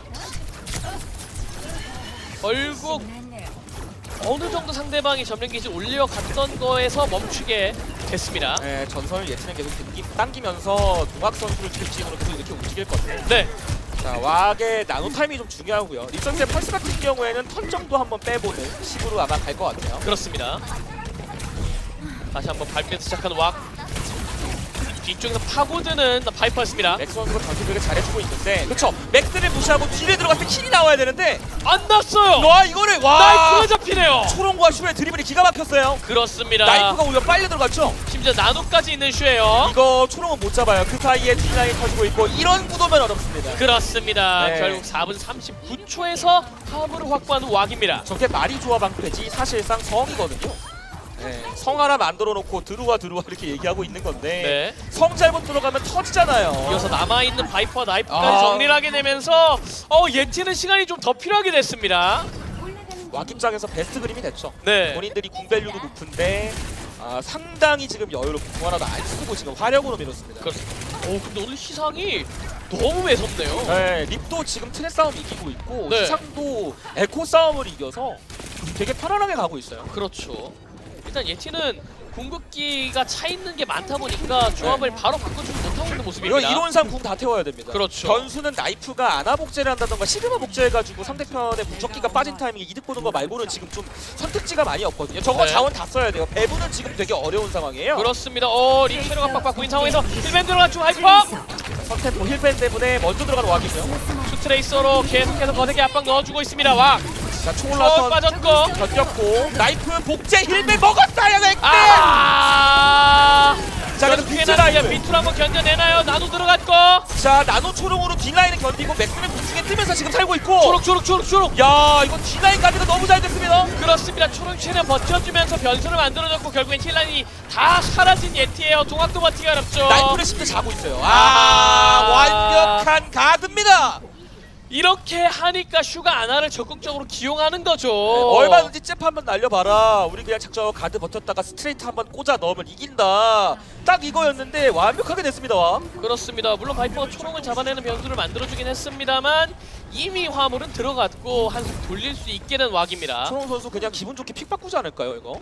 Speaker 1: 결국 어느 정도 상대방이 점령 기지 올려갔던 거에서 멈추게 됐습니다.
Speaker 2: 네, 전선을 예치는 계속 당기면서 동학 선수를 중심으로 계속 이렇게 움직일 건데.
Speaker 1: 네.
Speaker 2: 자, 왁의 나노 타임이 좀 중요하고요. 립선수의 펄스 같은 경우에는 턴 정도 한번 빼보는 식으로 아마 갈 것 같아요.
Speaker 1: 그렇습니다. 다시 한번 밟면서 시작하는 왁. 뒤쪽에서 파고드는 바이퍼였습니다.
Speaker 2: 맥스 선수가 전투 되게 잘해주고 있는데 그렇죠. 맥스를 무시하고 뒤를 들어갔을 때 킬이 나와야 되는데
Speaker 1: 안 났어요.
Speaker 2: 와 이거를
Speaker 1: 나이프가 잡히네요.
Speaker 2: 초롱과 슈의 드리블이 기가 막혔어요.
Speaker 1: 그렇습니다.
Speaker 2: 나이프가 오히려 빨려 들어갔죠.
Speaker 1: 심지어 나노까지 있는 슈예요.
Speaker 2: 이거 초롱은 못 잡아요. 그 사이에 뒷라인 터지고 있고 이런 구도면 어렵습니다.
Speaker 1: 그렇습니다.
Speaker 2: 네.
Speaker 1: 결국 4분 39초에서 화물을 확보하는 왁입니다.
Speaker 2: 저게 말이 좋아 방패지 사실상 성이거든요. 네, 성 하나 만들어 놓고 들어와 이렇게 얘기하고 있는 건데
Speaker 1: 네.
Speaker 2: 성 잘못 들어가면 터지잖아요.
Speaker 1: 이어서 남아있는 바이퍼와 나이프까지
Speaker 2: 아.
Speaker 1: 정리를 하게 되면서 예티는 시간이 좀 더 필요하게 됐습니다.
Speaker 2: 왁 입장에서 베스트 그림이 됐죠.
Speaker 1: 네.
Speaker 2: 본인들이 궁밸류도 높은데 상당히 지금 여유롭고 공 하나도 안 쓰고 지금 화력으로 밀었습니다.
Speaker 1: 그렇습니다. 근데 오늘 시상이 너무 매섭네요.
Speaker 2: 네, 립도 지금 트랙 싸움 이기고 있고
Speaker 1: 네.
Speaker 2: 시상도 에코 싸움을 이겨서 되게 편안하게 가고 있어요.
Speaker 1: 그렇죠. 일단 예티는 궁극기가 차 있는 게 많다 보니까 조합을 바로 바꿔주지 못하고 있는
Speaker 2: 이거
Speaker 1: 모습입니다.
Speaker 2: 이론상 궁 다 태워야 됩니다.
Speaker 1: 그렇죠.
Speaker 2: 변수는 나이프가 아나 복제를 한다던가 시그마 복제해가지고 상대편의 무적기가 빠진 타이밍에 이득 보는 거 말고는 지금 좀 선택지가 많이 없거든요. 저거
Speaker 1: 네.
Speaker 2: 자원 다 써야 돼요. 배분은 지금 되게 어려운 상황이에요.
Speaker 1: 그렇습니다. 리 체력 압박받고 있는 상황에서 힐밴 들어갔죠. 하이퍼!
Speaker 2: 선템포 힐밴 때문에 먼저 들어가는 왁이고요.
Speaker 1: 슈트레이서로 계속해서 거세게 압박 넣어주고 있습니다. 왁!
Speaker 2: 자, 총올라턴
Speaker 1: 빠졌고
Speaker 2: 견뎠고 나이프 복제 힐밴 먹었어요. 넥슨! 자, 그래도
Speaker 1: 피해나
Speaker 2: 빅즈라이브.
Speaker 1: 비투를 한번 견뎌내나요? 나도 들어갔고
Speaker 2: 자, 나노 초롱으로 뒷라인을 견디고 맥스는 공중에 뜨면서 지금 살고 있고
Speaker 1: 초록
Speaker 2: 야, 이거 뒷라인까지가 너무 잘 됐습니다.
Speaker 1: 그렇습니다. 초록 최대한 버텨주면서 변수를 만들어줬고 결국엔 힐라인이 다 사라진 예티예요. 동학도 버티기 어렵죠.
Speaker 2: 나이프를 심지어 자고 있어요. 완벽한 가드입니다.
Speaker 1: 이렇게 하니까 슈가 아나를 적극적으로 기용하는 거죠.
Speaker 2: 얼마든지 잽 한번 날려봐라. 우리 그냥 작정 가드 버텼다가 스트레이트 한번 꽂아 넣으면 이긴다. 딱 이거였는데 완벽하게 됐습니다.
Speaker 1: 그렇습니다. 물론 바이퍼가 초롱을 잡아내는 변수를 만들어주긴 했습니다만 이미 화물은 들어갔고 한숨 돌릴 수 있게 된 왁입니다.
Speaker 2: 초롱 선수 그냥 기분 좋게 픽 바꾸지 않을까요, 이거?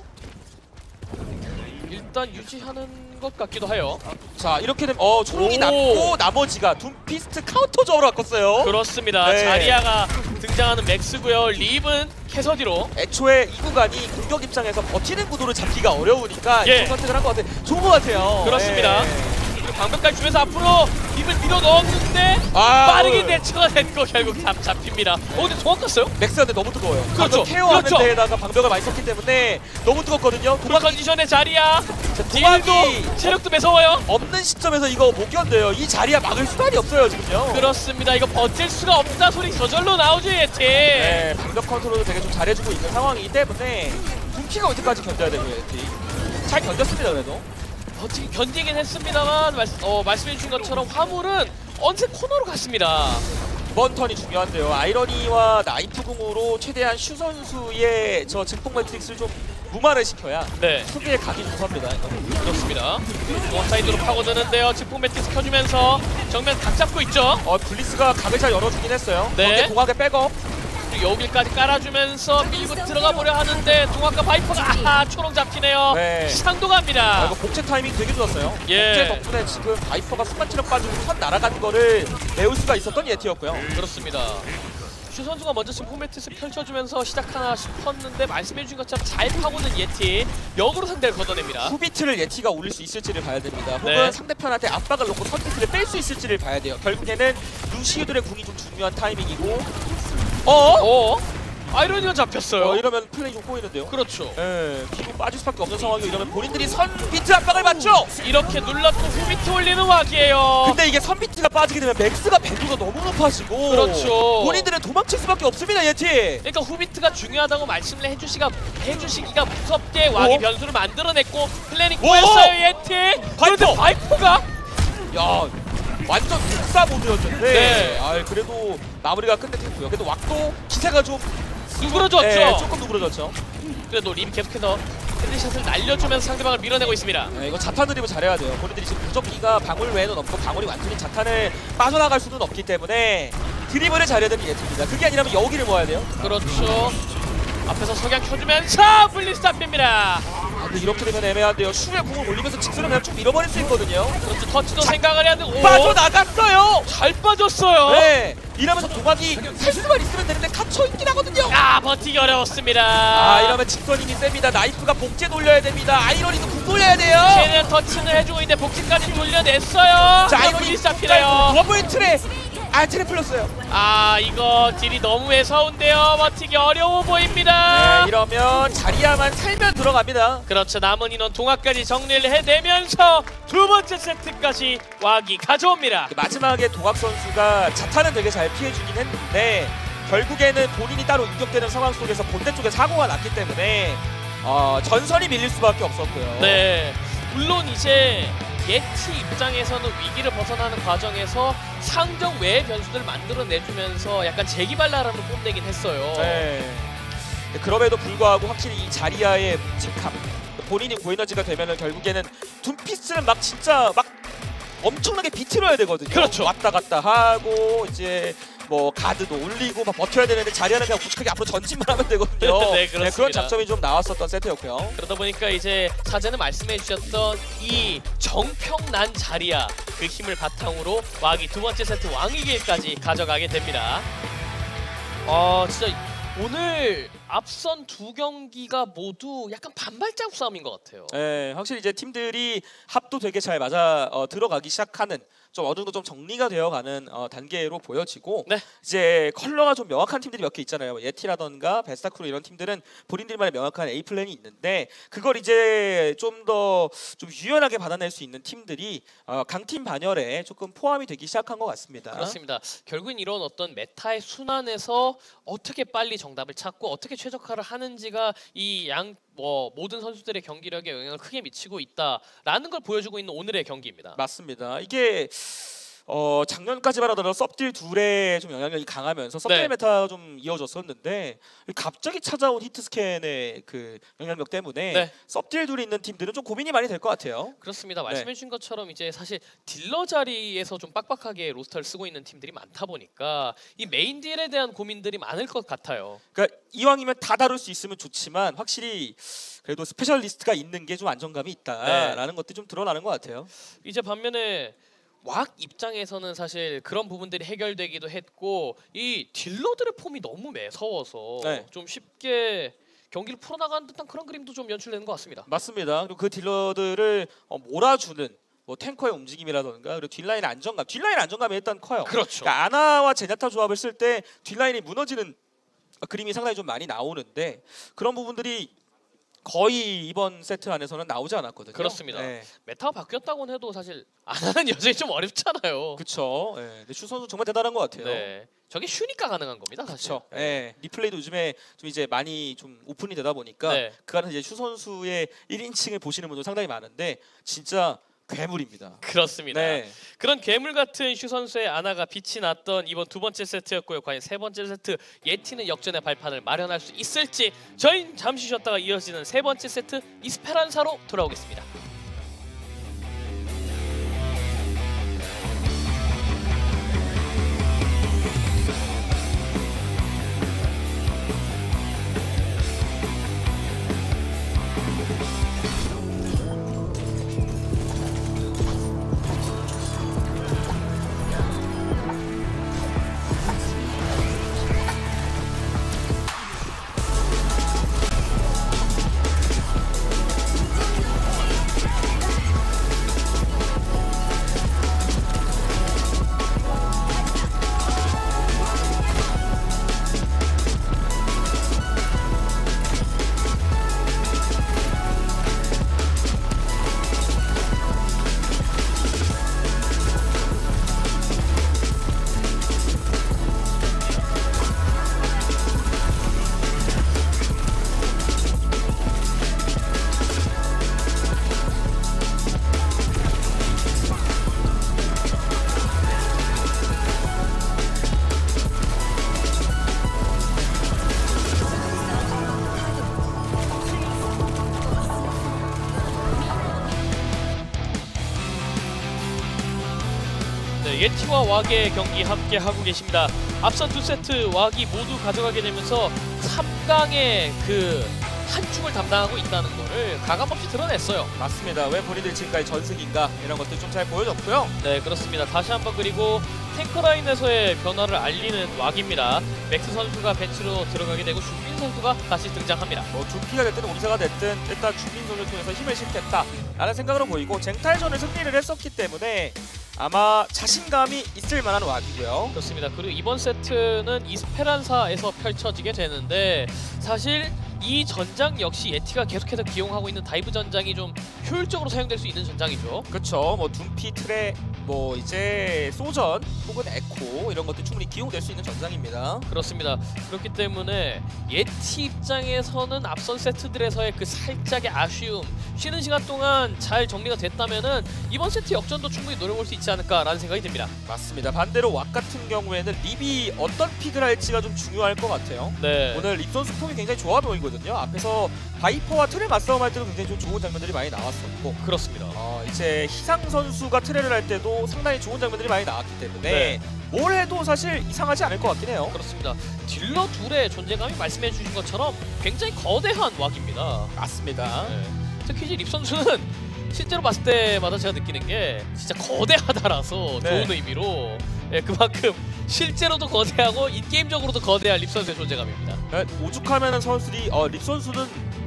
Speaker 1: 일단 유지하는 것 같기도 해요.
Speaker 2: 자, 이렇게 되면 초롱이
Speaker 1: 오.
Speaker 2: 남고 나머지가 둠피스트 카운터적으로 바꿨어요.
Speaker 1: 그렇습니다.
Speaker 2: 네.
Speaker 1: 자리아가 등장하는 맥스고요. 립은 캐서디로.
Speaker 2: 애초에 이 구간이 공격 입장에서 버티는 구도를 잡기가 어려우니까
Speaker 1: 예.
Speaker 2: 이 선택을 한 것 같아요. 좋은 것 같아요.
Speaker 1: 그렇습니다.
Speaker 2: 예.
Speaker 1: 방벽까지 주면서 앞으로 입을 밀어 넣었는데 빠르게 대처가 됐고 결국 잡힙니다. 근데 정확했어요?
Speaker 2: 넥스한테 너무 뜨거워요.
Speaker 1: 그렇죠.
Speaker 2: 케어하는
Speaker 1: 그렇죠.
Speaker 2: 데에다가 방벽을 많이 썼기 때문에 너무 뜨겁거든요.
Speaker 1: 그 컨디션의 자리야.
Speaker 2: 도박이
Speaker 1: 딜도 체력도 매서워요.
Speaker 2: 없는 시점에서 이거 못 견뎌요. 이 자리야 막을 수단이 없어요 지금요.
Speaker 1: 그렇습니다. 이거 버틸 수가 없다 소리 저절로 나오죠 예티.
Speaker 2: 네, 방벽 컨트롤도 되게 좀 잘해주고 있는 상황이기 때문에 분피가 어디까지 견뎌야 되고요. 잘 견뎠습니다 그래도.
Speaker 1: 버티기 견디긴 했습니다만 말씀해주신 것처럼 화물은 언제 코너로 갔습니다.
Speaker 2: 이번 턴이 중요한데요. 아이러니와 나이프궁으로 최대한 슈 선수의 저 증폭 매트릭스를 좀 무마를 시켜야
Speaker 1: 네.
Speaker 2: 수비에 각이 우선입니다.
Speaker 1: 그렇습니다. 원사이드로 파고드는데요. 직폭 매트릭스 켜주면서 정면 각 잡고 있죠.
Speaker 2: 블리스가 각을 잘 열어주긴 했어요.
Speaker 1: 네.
Speaker 2: 거기에 동학의 백업.
Speaker 1: 그리고 여기까지 깔아주면서 밀고 들어가 보려 하는데 동학과 바이퍼가 초롱 잡히네요.
Speaker 2: 네.
Speaker 1: 상도 갑니다.
Speaker 2: 이거 복제 타이밍 되게 좋았어요.
Speaker 1: 예.
Speaker 2: 복제 덕분에 지금 바이퍼가 순간치력 빠지고 선 날아간 거를 메울 수가 있었던 예티였고요.
Speaker 1: 그렇습니다. 슈 선수가 먼저 지금 포매트스 펼쳐주면서 시작하나 싶었는데 말씀해주신 것처럼 잘 파고든 예티 역으로 상대를 걷어냅니다.
Speaker 2: 후비트를 예티가 올릴 수 있을지를 봐야 됩니다. 혹은
Speaker 1: 네.
Speaker 2: 상대편한테 압박을 놓고 선비트를 뺄 수 있을지를 봐야 돼요. 결국에는 루시우들의 궁이 좀 중요한 타이밍이고
Speaker 1: 아이러니가 잡혔어요.
Speaker 2: 이러면 플레이 좀 꼬이는데요.
Speaker 1: 그렇죠.
Speaker 2: 예, 비고 빠질 수밖에 없는 상황이고 이러면 본인들이 선비트 압박을 받죠.
Speaker 1: 이렇게 눌렀고 후비트 올리는 왁이에요.
Speaker 2: 근데 이게 선비트가 빠지게 되면 맥스가 배구가 너무 높아지고
Speaker 1: 그렇죠.
Speaker 2: 본인들은 도망칠 수밖에 없습니다 예티.
Speaker 1: 그러니까 후비트가 중요하다고 말씀을 해주시기가 무섭게 왁이 변수를 만들어냈고 플래닝 꼬였어요 예티. 그런데 바이퍼가
Speaker 2: 야 완전 독사 모드였는데
Speaker 1: 네.
Speaker 2: 그래도 마무리가 끝냈고요. 그래도 왁도 기세가 좀
Speaker 1: 누그러졌죠.
Speaker 2: 네, 조금 누그러졌죠.
Speaker 1: 그래도 림 계속해서 헤드샷을 날려주면서 상대방을 밀어내고 있습니다.
Speaker 2: 네, 이거 자탄 드립을 잘해야 돼요. 본인들이 지금 무적기가 방울 외에는 없고 방울이 완전히 자탄을 빠져나갈 수는 없기 때문에 드리블을 잘해야 되는 예티입니다. 그게 아니라면 여기를 모아야 돼요.
Speaker 1: 그렇죠. 앞에서 석양 켜주면서 블리스 잡힙니다.
Speaker 2: 근데 이렇게 되면 애매한데요. 슈에 공을 올리면서 직선을 그냥 쭉 밀어버릴 수 있거든요.
Speaker 1: 그렇죠. 터치도 생각을 해야 되고
Speaker 2: 빠져나갔어요.
Speaker 1: 잘 빠졌어요.
Speaker 2: 네, 이러면서 도박이 살 수만 있으면 되는데 갇혀 있긴 하거든요.
Speaker 1: 버티기 어려웠습니다.
Speaker 2: 이러면 직선임이 셉니다. 나이프가 복제 돌려야 됩니다. 아이러니도 궁 돌려야 돼요.
Speaker 1: 최대한 터치는 해주고 있는데 복지까지 돌려냈어요.
Speaker 2: 자, 아이러니
Speaker 1: 블리스 잡히네요.
Speaker 2: 러브의 트랩. 트랩 풀렸어요.
Speaker 1: 이거 딜이 너무 매서운데요. 버티기 어려워 보입니다.
Speaker 2: 네, 이러면 자리야만 살면 들어갑니다.
Speaker 1: 그렇죠. 남은 인원 동화까지 정리를 해내면서 두 번째 세트까지 왁이 가져옵니다.
Speaker 2: 마지막에 도각 선수가 자탄은 되게 잘 피해주긴 했는데 결국에는 본인이 따로 유격되는 상황 속에서 본대 쪽에 사고가 났기 때문에 전선이 밀릴 수밖에 없었고요.
Speaker 1: 네. 물론 이제 예티 입장에서는 위기를 벗어나는 과정에서 상정 외의 변수들을 만들어내주면서 약간 재기발랄함을 뽐내긴 했어요.
Speaker 2: 네. 그럼에도 불구하고 확실히 이 자리야의 묵직함, 본인이 고에너지가 되면은 결국에는 둠피스는 막 진짜 막 엄청나게 비틀어야 되거든요.
Speaker 1: 그렇죠.
Speaker 2: 왔다 갔다 하고 이제 뭐 가드도 올리고 막 버텨야 되는데 자리야는 그냥 무식하게 앞으로 전진만 하면 되거든요.
Speaker 1: 네, 그렇습니다.
Speaker 2: 그런 장점이 좀 나왔었던 세트였고요.
Speaker 1: 그러다 보니까 이제 사전에 말씀해 주셨던 이 정평난 자리야 그 힘을 바탕으로 왁이 두 번째 세트 왕의 길까지 가져가게 됩니다. 진짜 오늘 앞선 두 경기가 모두 약간 반발자국 싸움인 것 같아요.
Speaker 2: 네, 확실히 이제 팀들이 합도 되게 잘 맞아 들어가기 시작하는 좀 어느 정도 좀 정리가 되어가는 단계로 보여지고
Speaker 1: 네.
Speaker 2: 이제 컬러가 좀 명확한 팀들이 몇 개 있잖아요. 뭐 예티라던가 베스타크루 이런 팀들은 본인들만의 명확한 A 플랜이 있는데 그걸 이제 좀 더 좀 유연하게 받아낼 수 있는 팀들이 강팀 반열에 조금 포함이 되기 시작한 것 같습니다.
Speaker 1: 그렇습니다. 결국엔 이런 어떤 메타의 순환에서 어떻게 빨리 정답을 찾고 어떻게 최적화를 하는지가 이 모든 선수들의 경기력에 영향을 크게 미치고 있다라는 걸 보여주고 있는 오늘의 경기입니다.
Speaker 2: 맞습니다. 이게 작년까지만 하더라도 섭딜 둘의 좀 영향력이 강하면서 섭딜
Speaker 1: 네.
Speaker 2: 메타가 좀 이어졌었는데 갑자기 찾아온 히트스캔의 그 영향력 때문에
Speaker 1: 네.
Speaker 2: 섭딜 둘이 있는 팀들은 좀 고민이 많이 될 것 같아요.
Speaker 1: 그렇습니다. 말씀해 주신 것처럼 이제 사실 딜러 자리에서 좀 빡빡하게 로스터를 쓰고 있는 팀들이 많다 보니까 이 메인 딜에 대한 고민들이 많을 것 같아요.
Speaker 2: 그러니까 이왕이면 다 다룰 수 있으면 좋지만 확실히 그래도 스페셜리스트가 있는 게 좀 안정감이 있다라는 것들이 좀 드러나는 것 같아요.
Speaker 1: 이제 반면에 왁 입장에서는 사실 그런 부분들이 해결되기도 했고 이 딜러들의 폼이 너무 매서워서
Speaker 2: 네.
Speaker 1: 좀 쉽게 경기를 풀어나가는 듯한 그런 그림도 좀 연출되는 것 같습니다.
Speaker 2: 맞습니다. 그리고 그 딜러들을 몰아주는 뭐 탱커의 움직임이라던가 그리고 뒷라인의 안정감, 뒷라인 안정감이 일단 커요.
Speaker 1: 그렇죠.
Speaker 2: 그러니까 아나와 제냐타 조합을 쓸 때 뒷라인이 무너지는 그림이 상당히 좀 많이 나오는데 그런 부분들이 거의 이번 세트 안에서는 나오지 않았거든요.
Speaker 1: 그렇습니다.
Speaker 2: 네.
Speaker 1: 메타가 바뀌었다고는 해도 사실 안 하는 여전히 좀 어렵잖아요.
Speaker 2: 그렇죠. 네. 근데 슈 선수 정말 대단한 것 같아요.
Speaker 1: 네. 저게 쉬니까 가능한 겁니다, 사실.
Speaker 2: 그렇죠. 네. 리플레이도 요즘에 좀 이제 많이 좀 오픈이 되다 보니까
Speaker 1: 네.
Speaker 2: 그 안에 이제 슈 선수의 1인칭을 보시는 분도 상당히 많은데 진짜 괴물입니다.
Speaker 1: 그렇습니다.
Speaker 2: 네.
Speaker 1: 그런 괴물 같은 슈 선수의 아나가 빛이 났던 이번 두 번째 세트였고요. 과연 세 번째 세트 예티는 역전의 발판을 마련할 수 있을지 저희는 잠시 쉬었다가 이어지는 세 번째 세트 이스페란사로 돌아오겠습니다. 예티와 왁의 경기 함께 하고 계십니다. 앞선 두 세트 왁이 모두 가져가게 되면서 3강의 그 한 축을 담당하고 있다는 거를 가감없이 드러냈어요.
Speaker 2: 맞습니다. 왜 본인들 지금까지 전승인가 이런 것들 좀 잘 보여줬고요.
Speaker 1: 네, 그렇습니다. 다시 한번 그리고 탱커라인에서의 변화를 알리는 왁입니다. 맥스 선수가 벤치로 들어가게 되고 준빈 선수가 다시 등장합니다.
Speaker 2: 뭐 두피가 됐든 오리사가 됐든 일단 준빈 선수를 통해서 힘을 실겠다라는 생각으로 보이고 쟁탈전을 승리를 했었기 때문에 아마 자신감이 있을 만한 왁이고요.
Speaker 1: 그렇습니다. 그리고 이번 세트는 이스페란사에서 펼쳐지게 되는데 사실 이 전장 역시 예티가 계속해서 기용하고 있는 다이브 전장이 좀 효율적으로 사용될 수 있는 전장이죠.
Speaker 2: 그렇죠. 뭐 둠피, 트레, 뭐 이제 소전 혹은 에코 이런 것들 충분히 기용될 수 있는 전장입니다.
Speaker 1: 그렇습니다. 그렇기 때문에 예티 입장에서는 앞선 세트들에서의 그 살짝의 아쉬움, 쉬는 시간 동안 잘 정리가 됐다면은 이번 세트 역전도 충분히 노려볼 수 있지 않을까라는 생각이 듭니다.
Speaker 2: 맞습니다. 반대로 왁 같은 경우에는 립이 어떤 픽을 할지가 좀 중요할 것 같아요.
Speaker 1: 네.
Speaker 2: 오늘 립 선수 폼이 굉장히 좋아 보이거든요. 앞에서 바이퍼와 트레 맞싸움할 때도 굉장히 좀 좋은 장면들이 많이 나왔었고
Speaker 1: 그렇습니다.
Speaker 2: 이제 희상 선수가 트레를 할 때도 상당히 좋은 장면들이 많이 나왔기 때문에
Speaker 1: 네.
Speaker 2: 뭘 해도 사실 이상하지 않을 것 같긴 해요.
Speaker 1: 그렇습니다. 딜러 둘의 존재감이 말씀해 주신 것처럼 굉장히 거대한 왁입니다.
Speaker 2: 맞습니다.
Speaker 1: 네. 특히 이제 립 선수는 실제로 봤을 때마다 제가 느끼는 게 진짜 거대하다라서
Speaker 2: 네.
Speaker 1: 좋은 의미로 그만큼 실제로도 거대하고 인게임적으로도 거대한 립 선수의 존재감입니다.
Speaker 2: 오죽하면은 선수들이 립 선수는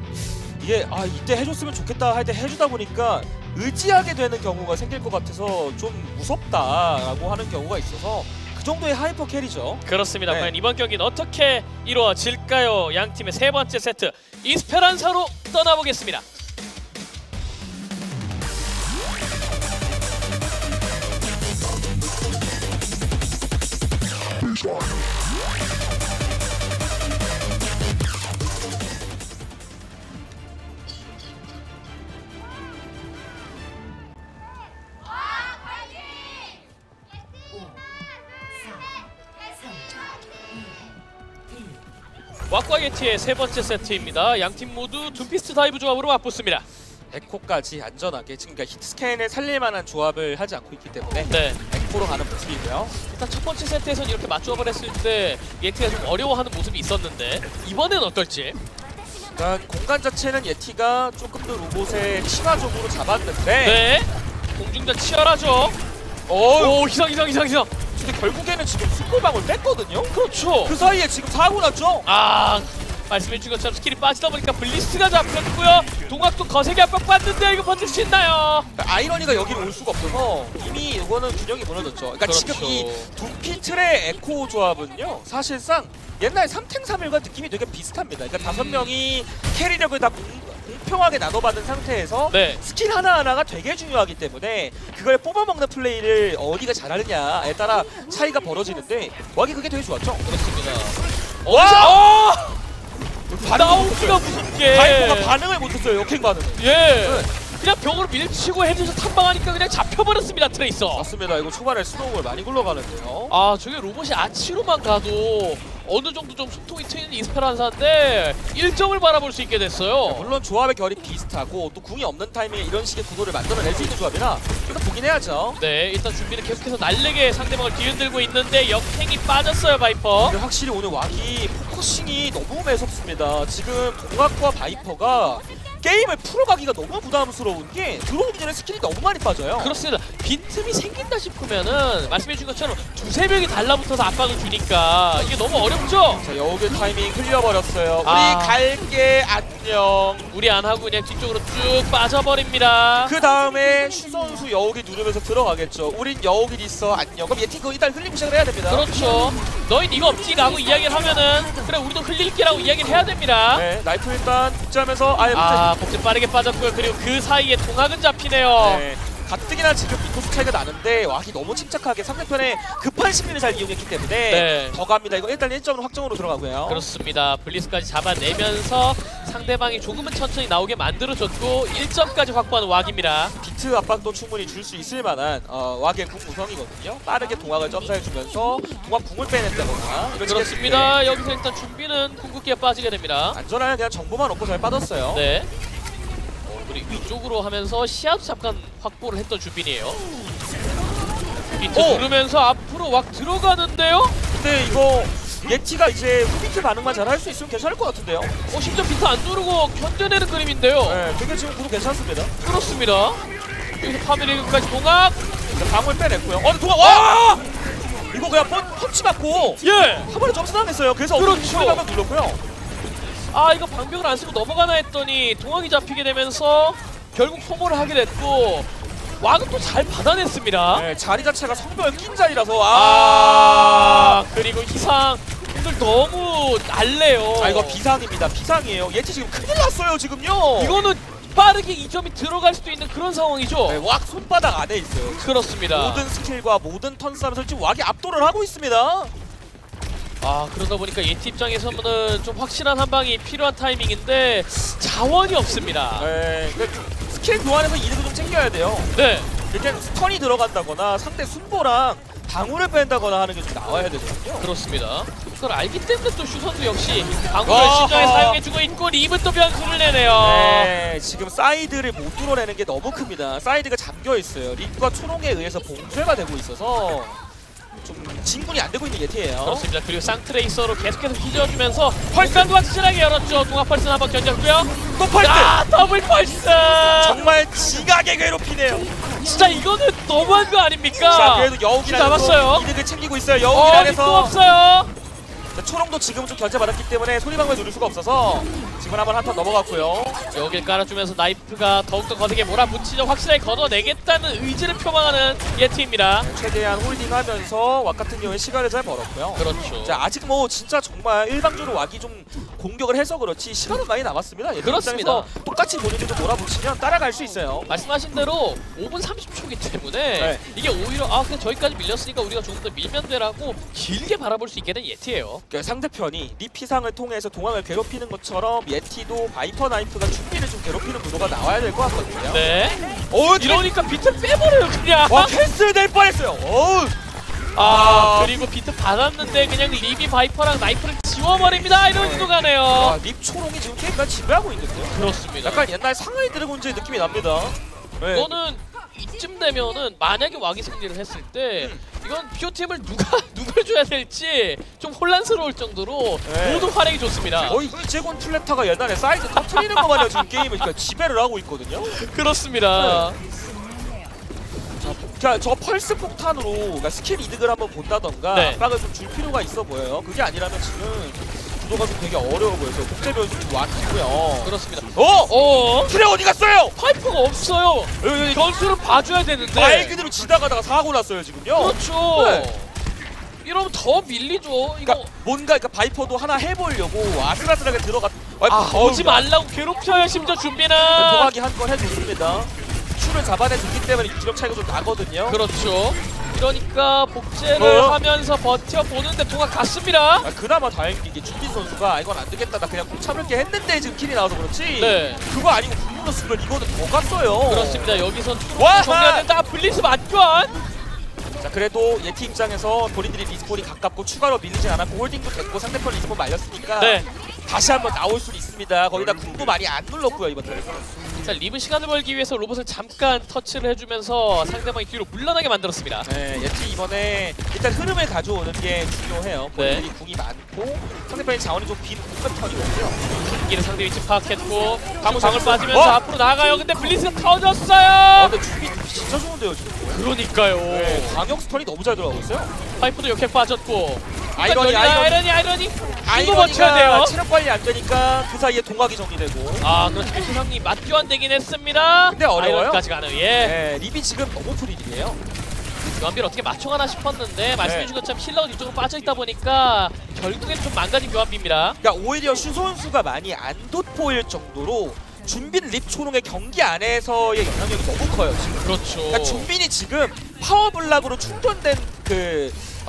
Speaker 2: 이게 이때 해줬으면 좋겠다 할 때 해주다 보니까 의지하게 되는 경우가 생길 것 같아서 좀 무섭다라고 하는 경우가 있어서 그 정도의 하이퍼 캐리죠.
Speaker 1: 그렇습니다.
Speaker 2: 네.
Speaker 1: 과연 이번 경기는 어떻게 이루어질까요? 양 팀의 세 번째 세트 이스페란사로 떠나보겠습니다. 왁과 예티의 세 번째 세트입니다. 양 팀 모두 둠피스트 다이브 조합으로 맞붙습니다.
Speaker 2: 에코까지 안전하게 지금 그러니까 히트 스캔을 살릴 만한 조합을 하지 않고 있기 때문에
Speaker 1: 네.
Speaker 2: 에코로 가는 모습이고요.
Speaker 1: 일단 첫 번째 세트에서는 이렇게 맞조합을 했을 때 예티가 좀 어려워하는 모습이 있었는데 이번엔 어떨지.
Speaker 2: 그러니까 공간 자체는 예티가 조금 더 로봇의 친화적으로 잡았는데
Speaker 1: 네. 공중전 치열하죠. 오, 희상.
Speaker 2: 근데 결국에는 지금 스콜방을 뺐거든요.
Speaker 1: 그렇죠.
Speaker 2: 그 사이에 지금 사고 났죠.
Speaker 1: 말씀해주신 것처럼 스킬이 빠지다 보니까 블리스가 잡혔고요. 동학도 거세게 압박받는데 이거 버틸 수 있나요?
Speaker 2: 아이러니가 여기로 올 수가 없어서 이미 이거는 균형이 무너졌죠. 그러니까
Speaker 1: 그렇죠.
Speaker 2: 지금 이 두피틀의 에코 조합은요 사실상 옛날 3탱3일과 느낌이 되게 비슷합니다. 그러니까 5명이 캐리력을 다 공평하게 나눠받은 상태에서
Speaker 1: 네.
Speaker 2: 스킬 하나하나가 되게 중요하기 때문에 그걸 뽑아먹는 플레이를 어디가 잘하느냐에 따라 차이가 벌어지는데 왁이 그게 되게 좋았죠.
Speaker 1: 그렇습니다.
Speaker 2: 와!
Speaker 1: 나오기가 무섭게.
Speaker 2: 바이퍼가 반응을 못했어요. 역행 반응을.
Speaker 1: 예. 그냥 벽으로 밀치고 헤드에서 탐방하니까 그냥 잡혀버렸습니다 트레이서.
Speaker 2: 맞습니다. 이거 초반에 스노우를 많이 굴러가는데요.
Speaker 1: 아 저게 로봇이 아치로만 가도 어느 정도 좀 소통이 트이는 이스페란사인데 1점을 바라볼 수 있게 됐어요.
Speaker 2: 물론 조합의 결이 비슷하고 또 궁이 없는 타이밍에 이런 식의 구도를 만들어낼 수 있는 조합이라 이거 보긴 해야죠.
Speaker 1: 네 일단 준비는 계속해서 날래게 상대방을 뒤흔들고 있는데 역행이 빠졌어요 바이퍼.
Speaker 2: 근데 확실히 오늘 왁이 포커싱이 너무 매섭습니다. 지금 동학과 바이퍼가 게임을 풀어가기가 너무 부담스러운 게 들어오기 전에 스킬이 너무 많이 빠져요.
Speaker 1: 그렇습니다. 빈틈이 생긴다 싶으면은 말씀해주신 것처럼 두세 명이 달라붙어서 압박을 주니까 이게 너무 어렵죠?
Speaker 2: 자, 여우길 타이밍 흘려버렸어요. 우리
Speaker 1: 아.
Speaker 2: 갈게 안녕.
Speaker 1: 우리 안 하고 그냥 뒤쪽으로 쭉 빠져버립니다.
Speaker 2: 그 다음에 슈 선수 여우길 누르면서 들어가겠죠. 우린 여우길 있어 안녕. 그럼 예티 그거 일단 흘리고 시작을 해야 됩니다.
Speaker 1: 그렇죠. 너희 이거 없지 라고 이야기를 하면은 그래 우리도 흘릴게라고 이야기를 해야 됩니다.
Speaker 2: 네, 나이프 일단 복제하면서 아예
Speaker 1: 아 복제 빠르게 빠졌고요. 그리고 그 사이에 동학은 잡히네요.
Speaker 2: 네. 가뜩이나 지금 미코스 차이가 나는데 왁이 너무 침착하게 상대편의 급한 심리를 잘 이용했기 때문에
Speaker 1: 네.
Speaker 2: 더 갑니다. 이거 일단 1점으로 확정으로 들어가고요.
Speaker 1: 그렇습니다. 블리스까지 잡아내면서 상대방이 조금은 천천히 나오게 만들어줬고 1점까지 확보하는 왁입니다.
Speaker 2: 비트 압박도 충분히 줄 수 있을 만한 왁의 궁 구성이거든요. 빠르게 동학을 점사해주면서 동학 궁을 빼낸다거나 이런
Speaker 1: 그렇습니다. 여기서 일단 준비는 궁극기에 빠지게 됩니다.
Speaker 2: 안전하게 그냥 정보만 얻고 잘 빠졌어요.
Speaker 1: 네. 그리고 위쪽으로 하면서 시야도 잠깐 확보를 했던 주빈이에요. 비트 누르면서 앞으로 왁 들어가는데요.
Speaker 2: 근데 이거 예티가 이제 후비트 반응만 잘 할 수 있으면 괜찮을 것 같은데요.
Speaker 1: 심지어 비트 안 누르고 견뎌내는 그림인데요.
Speaker 2: 네, 되게 지금 구도 괜찮습니다.
Speaker 1: 그렇습니다. 여기서 파밀리그까지 동학.
Speaker 2: 자, 방울 빼냈고요. 동학 와! 이거 그냥 펀치 맞고
Speaker 1: 예.
Speaker 2: 한 번에 점수 당했어요. 그래서
Speaker 1: 그렇죠.
Speaker 2: 소리 방금 눌렀고요.
Speaker 1: 아 이거 방벽을 안 쓰고 넘어가나 했더니 동학이 잡히게 되면서 결국 소모를 하게 됐고 왁은 또 잘 받아냈습니다.
Speaker 2: 네, 자리 자체가 성벽에 낀 자리라서
Speaker 1: 그리고 희상 오늘 너무 날래요.
Speaker 2: 자, 이거 비상입니다. 비상이에요. 예티 지금 큰일 났어요 지금요.
Speaker 1: 이거는 빠르게 2점이 들어갈 수도 있는 그런 상황이죠.
Speaker 2: 네, 왁 손바닥 안에 있어요.
Speaker 1: 그렇습니다.
Speaker 2: 모든 스킬과 모든 턴 싸움에서 지금 왁이 압도를 하고 있습니다.
Speaker 1: 그러다 보니까 예티 입장에서는 좀 확실한 한 방이 필요한 타이밍인데 자원이 없습니다.
Speaker 2: 네, 그러니까 스킬 교환해서 이득을 좀 챙겨야 돼요.
Speaker 1: 네.
Speaker 2: 일단 스턴이 들어간다거나 상대 순보랑 방울을 뺀다거나 하는 게 좀 나와야 되거든요.
Speaker 1: 그렇습니다. 그걸 알기 때문에 또 슈 선수 역시 방울을
Speaker 2: 어허.
Speaker 1: 신중하게 사용해주고 있고 립은 또 변수를 내네요.
Speaker 2: 네, 지금 사이드를 못 뚫어내는 게 너무 큽니다. 사이드가 잠겨 있어요. 립과 초롱에 의해서 봉쇄가 되고 있어서 좀 진군이 안 되고 있는 예티예요.
Speaker 1: 그렇습니다. 그리고 쌍트레이서로 계속해서 휘저어주면서 펄스도 확실하게 열었죠. 동학 펄스는 한번 견뎠고요.
Speaker 2: 또 펄스!
Speaker 1: 더블 펄스!
Speaker 2: 정말 지각에 괴롭히네요.
Speaker 1: 진짜 이거는 너무한 거 아닙니까?
Speaker 2: 자, 그래도 여우길
Speaker 1: 잡았어요.
Speaker 2: 안에서 이득을 챙기고 있어요. 여우길
Speaker 1: 립도
Speaker 2: 안에서
Speaker 1: 없어요.
Speaker 2: 자, 초롱도 지금은 좀 견제받았기 때문에 소리방을 누를 수가 없어서 지금 한번 한턴 넘어갔고요.
Speaker 1: 여길 깔아주면서 나이프가 더욱더 거세게 몰아붙이죠. 확실하게 걷어내겠다는 의지를 표방하는 예티입니다.
Speaker 2: 최대한 홀딩하면서 왁 같은 경우에 시간을 잘 벌었고요.
Speaker 1: 그렇죠.
Speaker 2: 자, 아직 뭐 진짜 정말 일방적으로 왁이 좀 공격을 해서 그렇지 시간은 많이 남았습니다.
Speaker 1: 그렇습니다.
Speaker 2: 입장에서 똑같이 본인들도 몰아붙이면 따라갈 수 있어요.
Speaker 1: 말씀하신 대로 5분 30초이기 때문에
Speaker 2: 네.
Speaker 1: 이게 오히려 그냥 저기까지 밀렸으니까 우리가 조금 더 밀면 되라고 길게 바라볼 수 있게 된 예티예요.
Speaker 2: 그러니까 상대편이 리피상을 통해서 동항을 괴롭히는 것처럼 예티도 바이퍼 나이프가 준비를 좀 괴롭히는 구도가 나와야 될 것 같거든요.
Speaker 1: 네.
Speaker 2: 오,
Speaker 1: 이러니까 비트 빼버려요 그냥.
Speaker 2: 와, 캔슬 될 뻔했어요. 어우.
Speaker 1: 그리고 비트 받았는데 그냥 리비 바이퍼랑 나이프를 지워버립니다. 이런 의도 가네요.
Speaker 2: 와, 립 초롱이 지금 게임을 지배하고 있는데요.
Speaker 1: 그렇습니다.
Speaker 2: 약간 옛날 상하이 드래곤즈의 느낌이 납니다. 네.
Speaker 1: 이거는 이쯤 되면은 만약에 왁이 승리를 했을 때 이건 피오팀을 누굴 줘야 될지 좀 혼란스러울 정도로
Speaker 2: 네.
Speaker 1: 모두 활약이 좋습니다.
Speaker 2: 거의 이재곤 툴레타가 옛날에 사이드 터트리는 거 마냥 지금 게임을 그러니까 지배를 하고 있거든요.
Speaker 1: 그렇습니다.
Speaker 2: 자, 저 펄스 폭탄으로 그러니까 스킬 이득을 한번 본다던가
Speaker 1: 네.
Speaker 2: 압박을 좀 줄 필요가 있어 보여요. 그게 아니라면 지금 구도가 좀 되게 어려워 보여서 국제 변수도 왔고요.
Speaker 1: 그렇습니다.
Speaker 2: 어? 트레 어디 갔어요?
Speaker 1: 파이프가 없어요. 변수를 봐줘야 되는데.
Speaker 2: 말 그대로 지나가다가 사고 났어요 지금요.
Speaker 1: 그렇죠.
Speaker 2: 네.
Speaker 1: 이러면 더 밀리죠. 이거
Speaker 2: 뭔가 그러니까 바이퍼도 하나 해보려고 아슬아슬하게 들어갔.
Speaker 1: 오지 말라고 괴롭혀요. 심지어 준비는.
Speaker 2: 도박이 한 건 해줬습니다. 추를 잡아내줬기 때문에 유지력 차이가 좀 나거든요.
Speaker 1: 그렇죠. 그러니까 복제를 하면서 버텨보는데 동화 갔습니다.
Speaker 2: 그나마 다행인 게 준비 선수가 이건 안 되겠다 나 그냥 꼭 참을게 했는데 지금 킬이 나와서 그렇지.
Speaker 1: 네.
Speaker 2: 그거 아니고 굶물었으면 이거는 더 갔어요.
Speaker 1: 그렇습니다. 여기서
Speaker 2: 와!
Speaker 1: 정리해야 된다. 블리스 맞견.
Speaker 2: 자 그래도 예티 입장에서 본인들이 리스폰이 가깝고 추가로 밀리진 않았고 홀딩도 됐고 상대편 리스폰 말렸으니까
Speaker 1: 네.
Speaker 2: 다시 한번 나올 수 있습니다. 거기다 궁도 많이 안 눌렀고요 이번 턴에.
Speaker 1: 자 리브 시간을 벌기 위해서 로봇을 잠깐 터치를 해주면서 상대방이 뒤로 물러나게 만들었습니다.
Speaker 2: 네, 예티 이번에 일단 흐름을 가져오는 게 중요해요. 본인들이 궁이 많고 상대편이 자원이 좀 빈 공격편이거든요.
Speaker 1: 기를 상대 위치 파악했고 방울 빠지면서 앞으로 나가요. 근데 블리스가 터졌어요.
Speaker 2: 근데 준비 진짜 좋은데요 지금.
Speaker 1: 그러니까요.
Speaker 2: 네, 광역 스턴이 너무 잘 들어가고 있어요.
Speaker 1: 파이프도 역행 빠졌고.
Speaker 2: 아이러니.
Speaker 1: 이거 버텨야 돼요.
Speaker 2: 체력 관리 안 되니까 그 사이에 동각이 정리되고.
Speaker 1: 아 그렇죠. 희상님 맞교환되긴 했습니다.
Speaker 2: 근데 어려워요.
Speaker 1: 아이런까지 가는 예.
Speaker 2: 네, 립이 지금 너무 프리딜이에요.
Speaker 1: 교환비를 어떻게 맞춰가나 싶었는데 말씀해준 것처럼 힐러가 뒤쪽으로 빠져있다 보니까 결국엔 좀 망가진 교환비입니다.
Speaker 2: 그러니까 오히려 슈 선수가 많이 안 돋보일 정도로 준빈 립 초롱의 경기 안에서의 영향력이 너무 커요 지금.
Speaker 1: 그렇죠.
Speaker 2: 그러니까 준빈이 지금 파워블락으로 충전된 그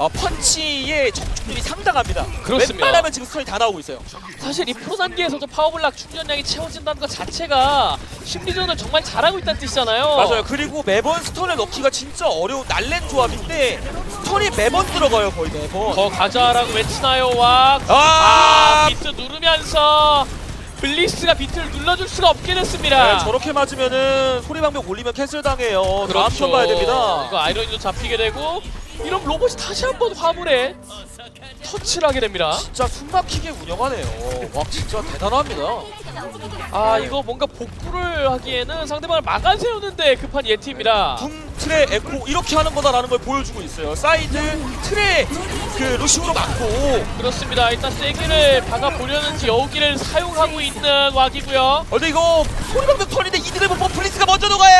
Speaker 2: 펀치의 적중률이 상당합니다.
Speaker 1: 그렇습니다.
Speaker 2: 웬만하면 지금 스턴이 다 나오고 있어요.
Speaker 1: 사실 이 프로 단계에서도 파워블락 충전량이 채워진다는 것 자체가 심리전을 정말 잘하고 있다는 뜻이잖아요.
Speaker 2: 맞아요. 그리고 매번 스턴을 넣기가 진짜 어려운 날랜 조합인데 스턴이 매번 들어가요 거의 매번.
Speaker 1: 더 가자라고 외치나요 와. 비트 누르면서 블리스가 비트를 눌러줄 수가 없게 됐습니다.
Speaker 2: 네, 저렇게 맞으면은 소리방벽 올리면 캔슬 당해요. 다음
Speaker 1: 그렇죠.
Speaker 2: 턴 봐야 됩니다.
Speaker 1: 이거 아이러니도 잡히게 되고 이런 로봇이 다시 한번 화물에 터치를 하게 됩니다.
Speaker 2: 진짜 숨막히게 운영하네요. 와 진짜 대단합니다.
Speaker 1: 아 이거 뭔가 복구를 하기에는 상대방을 막아 세우는데 급한 예티입니다.
Speaker 2: 붐 트레 에코 이렇게 하는 거다라는 걸 보여주고 있어요. 사이드 트레 그 루시우로 막고.
Speaker 1: 그렇습니다. 일단 세기를 박아보려는지 여우기를 사용하고 있는 왁이고요.
Speaker 2: 근데 이거 소리방벽 턴인데 이들의 못 플리스가 먼저 녹아요.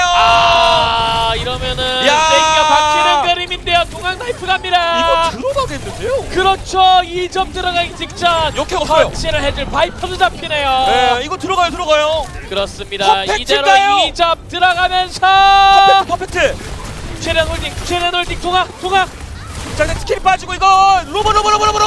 Speaker 1: 아 이러면은 세기가 박히는 그림인데요. 동학 나이프 갑니다.
Speaker 2: 이거 들어가겠는데요?
Speaker 1: 그렇죠. 2점 들어가기 직전
Speaker 2: 역행 없어요.
Speaker 1: 터치를 해줄 바이퍼도 잡히네요.
Speaker 2: 네, 이거 들어가요.
Speaker 1: 그렇습니다.
Speaker 2: 퍼펙트인가요?
Speaker 1: 이대로 2점 들어가면서
Speaker 2: 퍼펙트.
Speaker 1: 최련 홀딩 동학
Speaker 2: 자, 이제 스킬이 빠지고 이거 로봇.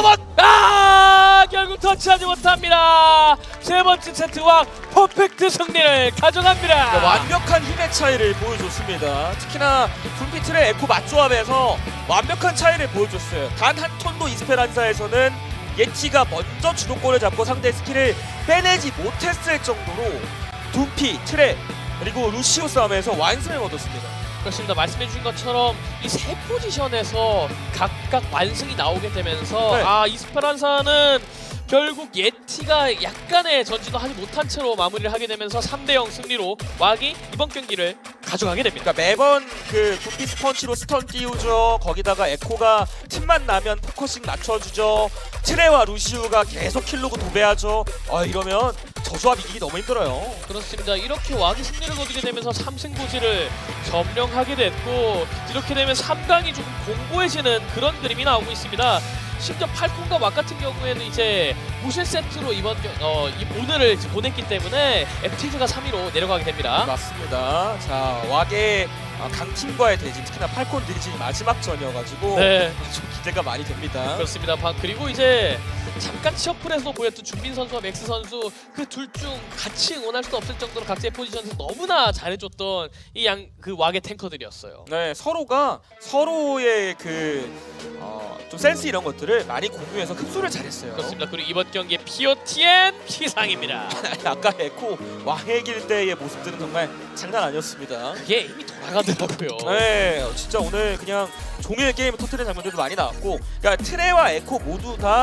Speaker 1: 아 결국 터치하지 못합니다. 세 번째 세트와 퍼펙트 승리를 가져갑니다.
Speaker 2: 완벽한 힘의 차이를 보여줬습니다. 특히나 붐피틀의 에코 맞조합에서 완벽한 차이를 보여줬어요. 단 한 톤도 이스페란사에서는 예티가 먼저 주도권을 잡고 상대 스킬을 빼내지 못했을 정도로 둠피, 트레, 그리고 루시우 싸움에서 완승을 거뒀습니다.
Speaker 1: 그렇습니다. 말씀해주신 것처럼 이 세 포지션에서 각각 완승이 나오게 되면서
Speaker 2: 네.
Speaker 1: 이스페란사는 결국 예티가 약간의 전진도 하지 못한 채로 마무리를 하게 되면서 3대0 승리로 왁이 이번 경기를 가져가게 됩니다.
Speaker 2: 그러니까 매번 그 둠피스 펀치로 스턴 띄우죠. 거기다가 에코가 틈만 나면 포커싱 낮춰주죠. 트레와 루시우가 계속 킬로그 도배하죠. 이러면 저 조합 이기기 너무 힘들어요.
Speaker 1: 그렇습니다. 이렇게 왁이 승리를 거두게 되면서 3승 고지를 점령하게 됐고 이렇게 되면 3강이 조금 공고해지는 그런 그림이 나오고 있습니다. 심지어 팔콘과 왁 같은 경우에는 이제 무실 세트로 오늘을 보냈기 때문에 FTG가 3위로 내려가게 됩니다.
Speaker 2: 맞습니다. 자, 왁의 강팀과의 대진, 특히나 팔콘 대진이 마지막 전이어가지고
Speaker 1: 네.
Speaker 2: 좀 기대가 많이 됩니다.
Speaker 1: 그렇습니다. 그리고 이제 잠깐 치어풀에서 보였던 준빈 선수와 맥스 선수 그 둘 중 같이 응원할 수 없을 정도로 각자의 포지션에서 너무나 잘해줬던 이 그 왁의 탱커들이었어요.
Speaker 2: 네, 서로가 서로의 좀 센스 이런 것들을 많이 공유해서 흡수를 잘했어요.
Speaker 1: 그렇습니다. 그리고 이번 경기의 POTN 희상입니다.
Speaker 2: 아까 에코 왕의 길대의 모습들은 정말 장난 아니었습니다.
Speaker 1: 그게 이미 돌아가더라고요.
Speaker 2: 네, 진짜 오늘 그냥 종일 게임을 터뜨리는 장면들도 많이 나왔고, 그러니까 트레와 에코 모두 다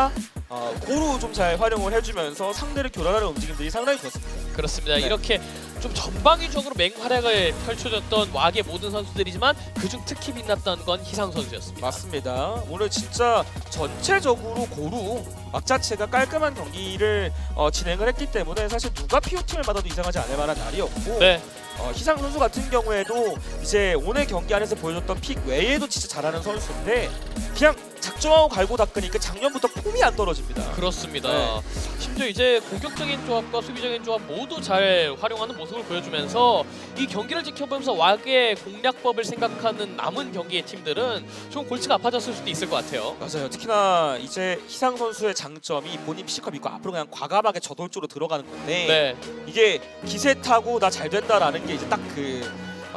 Speaker 2: 고루 좀 잘 활용을 해주면서 상대를 교란하는 움직임들이 상당히 좋았습니다.
Speaker 1: 그렇습니다.
Speaker 2: 네.
Speaker 1: 이렇게 좀 전방위적으로 맹활약을 펼쳐줬던 왁의 모든 선수들이지만 그중 특히 빛났던 건 희상 선수였습니다.
Speaker 2: 맞습니다. 오늘 진짜 전체적으로 고루 막 자체가 깔끔한 경기를 진행을 했기 때문에 사실 누가 PO팀을 받아도 이상하지 않을 만한 날이었고
Speaker 1: 네,
Speaker 2: 희상 선수 같은 경우에도 이제 오늘 경기 안에서 보여줬던 픽 외에도 진짜 잘하는 선수인데 그냥 작정하고 갈고 닦으니까 작년부터 폼이 안 떨어집니다.
Speaker 1: 그렇습니다.
Speaker 2: 네.
Speaker 1: 심지어 이제 공격적인 조합과 수비적인 조합 모두 잘 활용하는 모습을 보여주면서 이 경기를 지켜보면서 왁의 공략법을 생각하는 남은 경기의 팀들은 좀 골치가 아파졌을 수도 있을 것 같아요.
Speaker 2: 맞아요. 특히나 이제 희상 선수의 장점이 본인 피지컬 믿고 앞으로 그냥 과감하게 저돌적으로 들어가는 건데
Speaker 1: 네,
Speaker 2: 이게 기세 타고 나 잘 된다라는 게 이제 딱 그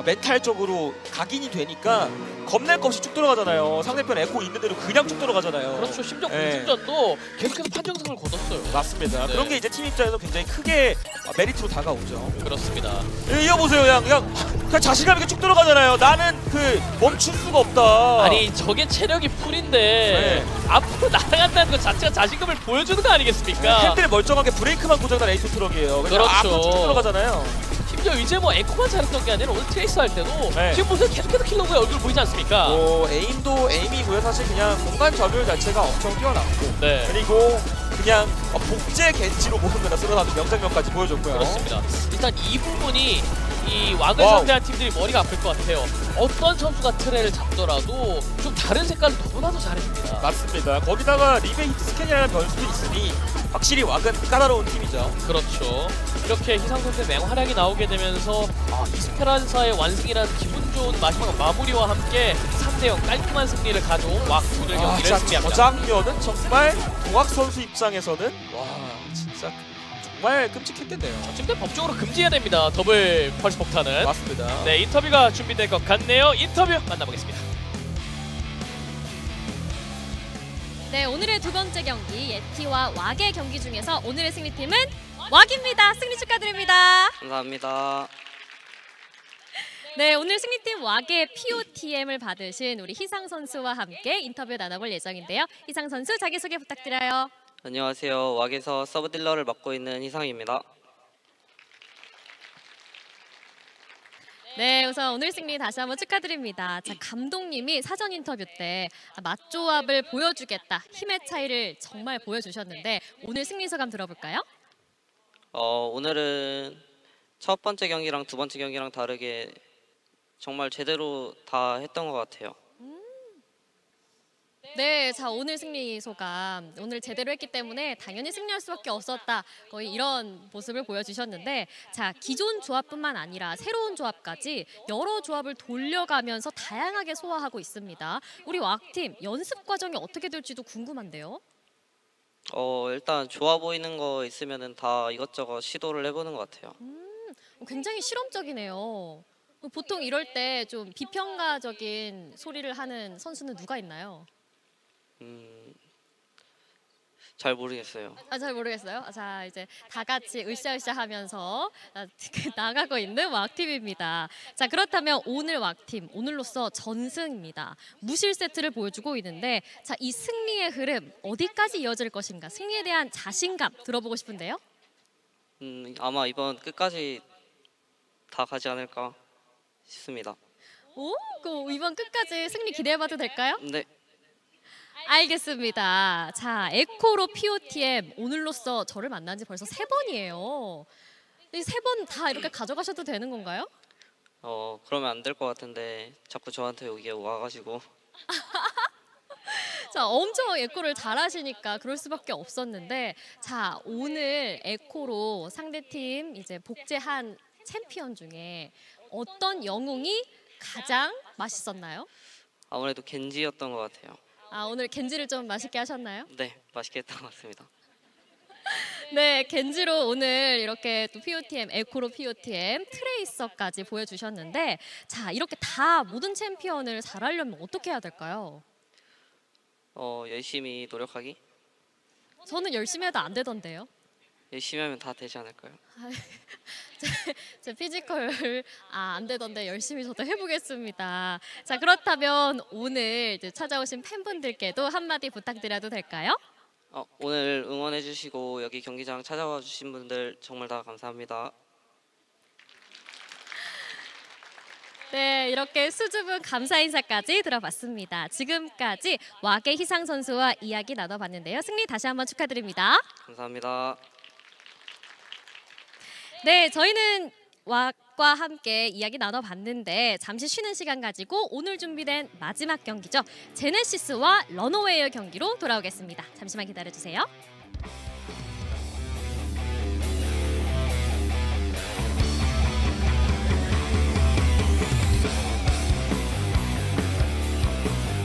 Speaker 2: 멘탈적으로 각인이 되니까 겁낼 거 없이 쭉 들어가잖아요. 상대편 에코 있는 대로 그냥 쭉 들어가잖아요.
Speaker 1: 그렇죠. 심지어
Speaker 2: 네.
Speaker 1: 공중전도 계속해서 판정승을 거뒀어요.
Speaker 2: 맞습니다.
Speaker 1: 네.
Speaker 2: 그런 게 이제 팀 입장에서 굉장히 크게 메리트로 다가오죠.
Speaker 1: 그렇습니다.
Speaker 2: 이어보세요. 그냥 자신감 있게 쭉 들어가잖아요. 나는 그 멈출 수가 없다.
Speaker 1: 아니 저게 체력이 풀인데 앞으로 날아간다는 것 자체가 자신감을 보여주는 거 아니겠습니까?
Speaker 2: 핸들이 멀쩡하게 브레이크만 고장난 에이스 트럭이에요. 그냥
Speaker 1: 그렇죠.
Speaker 2: 앞으로 쭉 들어가잖아요.
Speaker 1: 심지어 이제 뭐 에코만 잘했던 게 아니라 오늘 트레이스 할 때도
Speaker 2: 네.
Speaker 1: 지금 보세요. 계속해서 킬러브의 얼굴 보이지 않습니까?
Speaker 2: 에임도 에임이고요. 사실 그냥 공간 점유 자체가 엄청 뛰어났고
Speaker 1: 네.
Speaker 2: 그리고 그냥 복제 겐지로 모든 거다 쓸어나는 명장면까지 보여줬고요.
Speaker 1: 그렇습니다. 일단 이 부분이 이 왁을
Speaker 2: 와우.
Speaker 1: 상대한 팀들이 머리가 아플 것 같아요. 어떤 선수가 트레를 잡더라도 좀 다른 색깔을 너무나도 잘해줍니다.
Speaker 2: 맞습니다. 거기다가 리베 히트 스캔이라는 변수도 있으니 확실히 왁은 까다로운 팀이죠.
Speaker 1: 그렇죠. 이렇게 희상 선수의 맹활약이 나오게 되면서 이스페란사의 완승이라는 기분 좋은 마지막 마무리와 함께 3대0 깔끔한 승리를 가져온 왁 오늘 경기를
Speaker 2: 진짜
Speaker 1: 승리합니다.
Speaker 2: 저 장면은 정말 동학 선수 입장에서는 와 진짜 정말 끔찍했겠네요.
Speaker 1: 지금 법적으로 금지해야 됩니다. 더블 펄스 폭탄은.
Speaker 2: 맞습니다.
Speaker 1: 네, 인터뷰가 준비될 것 같네요. 인터뷰 만나보겠습니다.
Speaker 3: 네, 오늘의 두 번째 경기 예티와 왁의 경기 중에서 오늘의 승리팀은 왁입니다. 승리 축하드립니다.
Speaker 6: 감사합니다.
Speaker 3: 네, 오늘 승리팀 왁의 POTM을 받으신 우리 희상 선수와 함께 인터뷰 나눠볼 예정인데요. 희상 선수 자기소개 부탁드려요.
Speaker 6: 안녕하세요. 왁에서 서브딜러를 맡고 있는 희상입니다.
Speaker 3: 네, 우선 오늘 승리 다시 한번 축하드립니다. 자, 감독님이 사전 인터뷰 때 맛조합을 보여주겠다, 힘의 차이를 정말 보여주셨는데 오늘 승리 소감 들어볼까요?
Speaker 6: 오늘은 첫 번째 경기랑 두 번째 경기랑 다르게 정말 제대로 다 했던 것 같아요.
Speaker 3: 네, 자 오늘 승리 소감. 오늘 제대로 했기 때문에 당연히 승리할 수밖에 없었다. 거의 이런 모습을 보여주셨는데, 자 기존 조합뿐만 아니라 새로운 조합까지 여러 조합을 돌려가면서 다양하게 소화하고 있습니다. 우리 왁팀 연습 과정이 어떻게 될지도 궁금한데요.
Speaker 6: 일단 좋아 보이는 거 있으면은 다 이것저것 시도를 해보는 것 같아요.
Speaker 3: 굉장히 실험적이네요. 보통 이럴 때 좀 비평가적인 소리를 하는 선수는 누가 있나요?
Speaker 6: 잘 모르겠어요.
Speaker 3: 잘 모르겠어요. 자 이제 다 같이 으쌰으쌰 하면서 나가고 있는 왁팀입니다. 자 그렇다면 오늘 왁팀 오늘로써 전승입니다. 무실 세트를 보여주고 있는데, 자 이 승리의 흐름 어디까지 이어질 것인가, 승리에 대한 자신감 들어보고 싶은데요.
Speaker 6: 아마 이번 끝까지 다 가지 않을까 싶습니다.
Speaker 3: 오, 그 이번 끝까지 승리 기대해봐도 될까요?
Speaker 6: 네.
Speaker 3: 알겠습니다. 자, 에코로 POTM 오늘로써 저를 만난 지 벌써 3번이에요. 이 3번 다 이렇게 가져가셔도 되는 건가요?
Speaker 6: 그러면 안 될 것 같은데 자꾸 저한테 여기 와가지고.
Speaker 3: 자, 엄청 에코를 잘하시니까 그럴 수밖에 없었는데, 자, 오늘 에코로 상대팀 이제 복제한 챔피언 중에 어떤 영웅이 가장 맛있었나요?
Speaker 6: 아무래도 겐지였던 것 같아요.
Speaker 3: 오늘 겐지를 좀 맛있게 하셨나요?
Speaker 6: 네, 맛있게 했던 것 같습니다.
Speaker 3: 네, 겐지로 오늘 이렇게 또 POTM, 에코로 POTM, 트레이서까지 보여주셨는데, 자 이렇게 다 모든 챔피언을 잘하려면 어떻게 해야 될까요?
Speaker 6: 열심히 노력하기?
Speaker 3: 저는 열심히 해도 안 되던데요.
Speaker 6: 열심히 하면 다 되지 않을까요?
Speaker 3: 제 피지컬 안 되던데 열심히 저도 해보겠습니다. 자 그렇다면 오늘 이제 찾아오신 팬분들께도 한마디 부탁드려도 될까요?
Speaker 6: 오늘 응원해주시고 여기 경기장 찾아와 주신 분들 정말 다 감사합니다.
Speaker 3: 네, 이렇게 수줍은 감사 인사까지 들어봤습니다. 지금까지 왁의 희상 선수와 이야기 나눠봤는데요. 승리 다시 한번 축하드립니다.
Speaker 6: 감사합니다.
Speaker 3: 네, 저희는 왁과 함께 이야기 나눠봤는데 잠시 쉬는 시간 가지고 오늘 준비된 마지막 경기죠. 제네시스와 런어웨이의 경기로 돌아오겠습니다. 잠시만 기다려주세요.